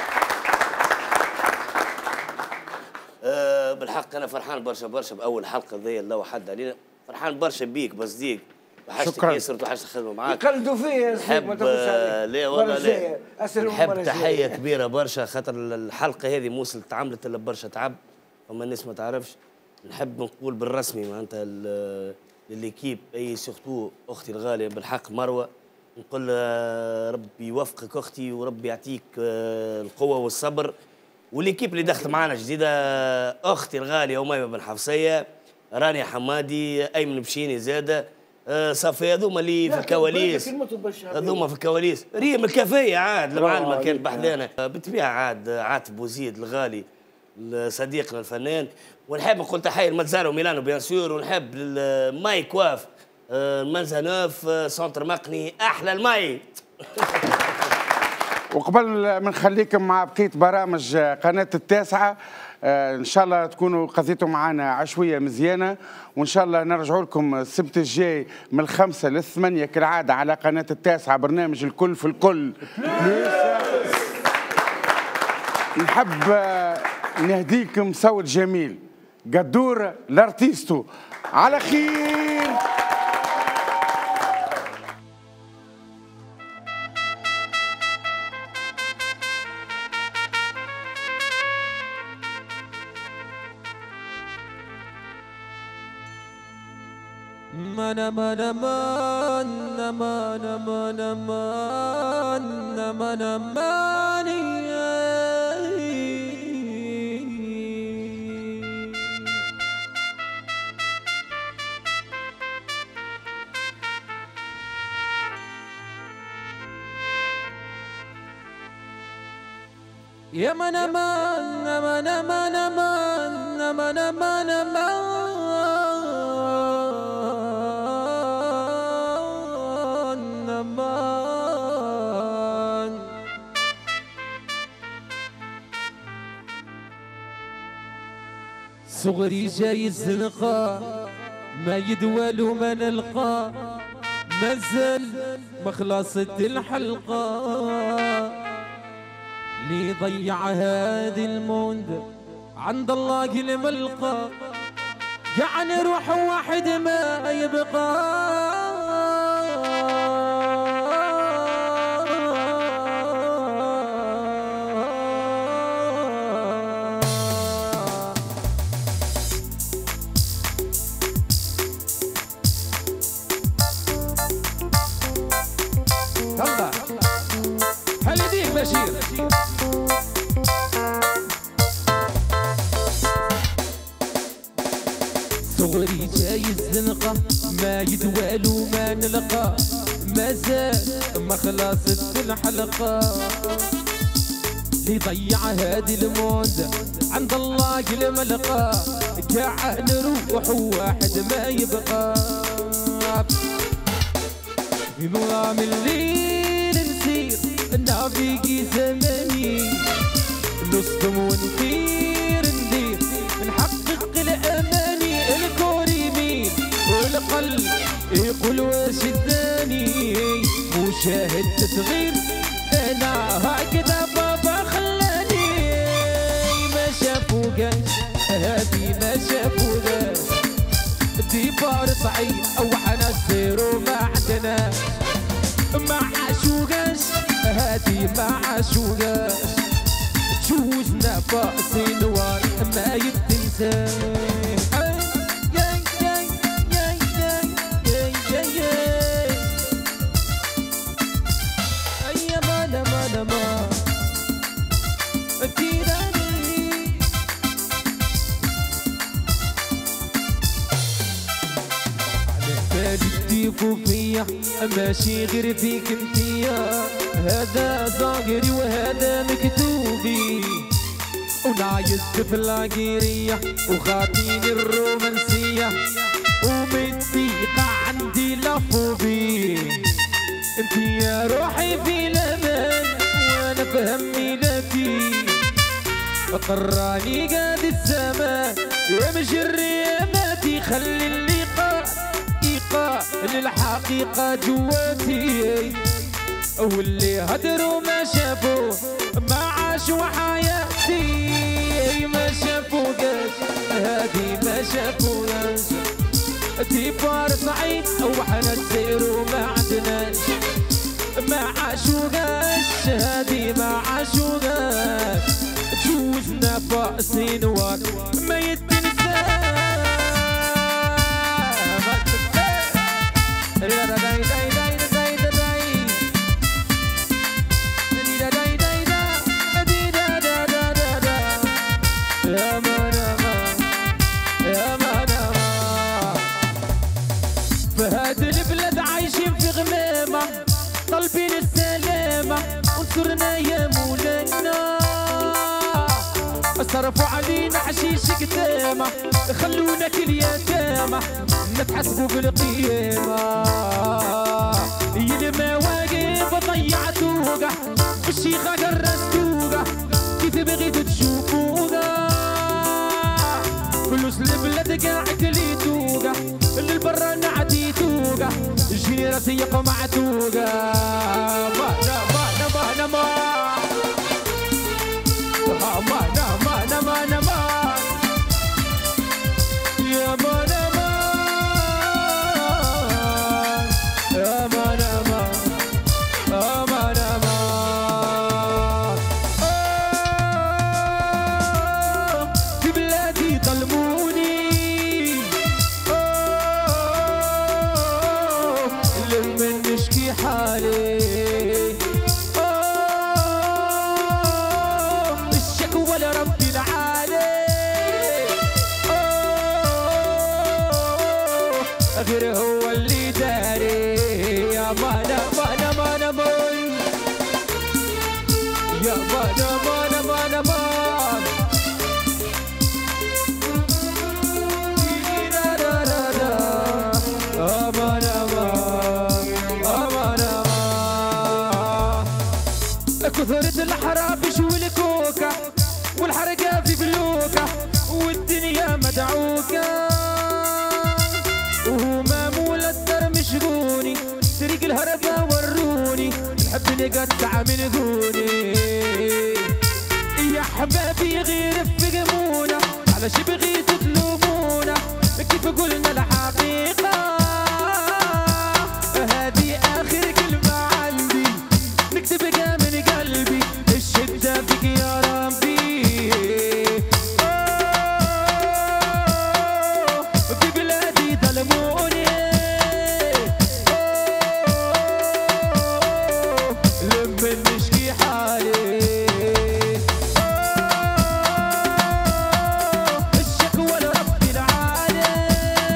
أه بالحق انا فرحان برشا برشا باول حلقه ذي الله وحد علينا، فرحان برشا بيك بصديق، وحشتك ياسر وحشت الخدمه معاك. يقلدوا فيا نحب لا والله لا نحب تحيه كبيره برشا، خاطر الحلقه هذه موصل تعملت الا برشا تعب، فما الناس ما تعرفش. نحب نقول بالرسمي معناتها لليكيب اي سورتو اختي الغاليه بالحق مروه، نقول ربي يوفقك اختي وربي يعطيك القوه والصبر. والليكيب اللي دخلت معنا جديده اختي الغاليه اميمه بن حفصيه، رانيا حمادي، ايمن بشيني زاده، أه صافي هذوما اللي في الكواليس، هذوما في الكواليس. ريم الكافيه عاد المعلمه كانت بحذانا بالطبيعه، عاد عاطف بوزيد الغالي صديقنا الفنان. ونحب نقول تحيه لمتزارو ميلانو بيان سور، ونحب الماي كواف المنزه نوف سونتر مقني احلى الماي. وقبل ما نخليكم مع بقيه برامج قناه التاسعه، آه ان شاء الله تكونوا قضيتوا معنا عشويه مزيانه، وان شاء الله نرجعوا لكم السبت الجاي من الخمسه للثمانيه كالعاده على قناه التاسعه، برنامج الكل في الكل. نحب آه نهديكم صوت جميل قدور لارتيستو على خير. mana mana mana mana mana mana mana mani ya mana mana mana mana mana mana mana mana صغري جاي الزنقة ما يدوال وما نلقى مازال ما خلصت الحلقة لي ضيع هذه الموند عند الله كل ملقى يعني روح واحد ما يبقى صغري جاي الزنقة ما يدوال وما نلقى مازال ما خلصت الحلقة اللي ضيع هادي المود عند الله كل ملقى كاع نروح واحد ما يبقى في مرام الليل نسير نافيقي زمني نصدم ونطير ندير نحقق الاماني الكون يمين والقلب يقول واش الثاني مشاهد تصغير انا هكذا بابا خلاني ما شافوكاش هادي ما شافوكاش ديبار صعيد او حنا الزيرو ما عندناش ما عاشوكاش هادي ما عاشوكاش جوزنا فاقسي نوار ما يتنسى أي ما ما ما تضيفوا فيا ماشي غير فيك انتيا هذا ظاهري وهذا مكتوبي ونعيش في العقيرية وخاطيني الرومانسية ومتضيقة عندي لفوبي انتي يا روحي في الامان وانا فهمي لكي قراني قاد الزمان يا مجرياماتي خلي اللقاء إيقاع للحقيقة جواتي واللي هدروا ما شافوا ما عاشوا حياتي ما شافوكاش هادي ما شافوكاش ديبار صعيد وحنا السير وما عندناش ما عاشوكاش هادي ما عاشوكاش جوزنا فاقسين وار ما يتنساش فهاد البلاد عايشين في غمامة طالبين السلامة انصرنا يا مولانا صرفوا علينا حشيش كتامة خلونا كاليتامى نتحسبوا بالقيامة يا المواقف ضيعتوها باش الشيخة جرستوها كيف بغيتوا تشوفوها فلوس البلاد قاع كليتوها اللي البرا نعديتوها جيني راسي قمعتوها مانا مانا مانا مانا مانا مانا مانا مانا يا مانا يا مانا يا مانا في بلادي ظلموني لما نشكي حالي الشكوى لربي العالي غير هو اللي داري يا مانا مانا مانا مان يا مانا مانا مانا مان أمانا مان أمانا مان كثرة الحرابش والكوكا والحرقة في فلوكة والدنيا مدعوكة وهو مامول الدر مشغوني طريق الهربة وروني نحب نقطع من ذوني يا حبابي غير فقمونا على شي بغيتوا تلومونا كيف قلنا الحقيقة هذه آخر كلمة عندي نكتبها من قلبي الشدة فيك يا ربي في بلادي ظلموني لما نشكي حالي الشكوى لربي العالي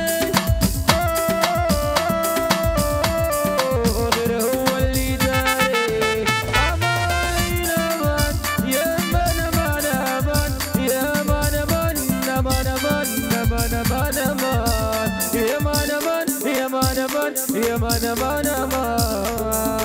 غير هو اللي داري أمان أمان يا من أمان أمان يا من أمان أمان أمان أمان أمان أمان يا من أمان يا من أمان يا من أمان أمان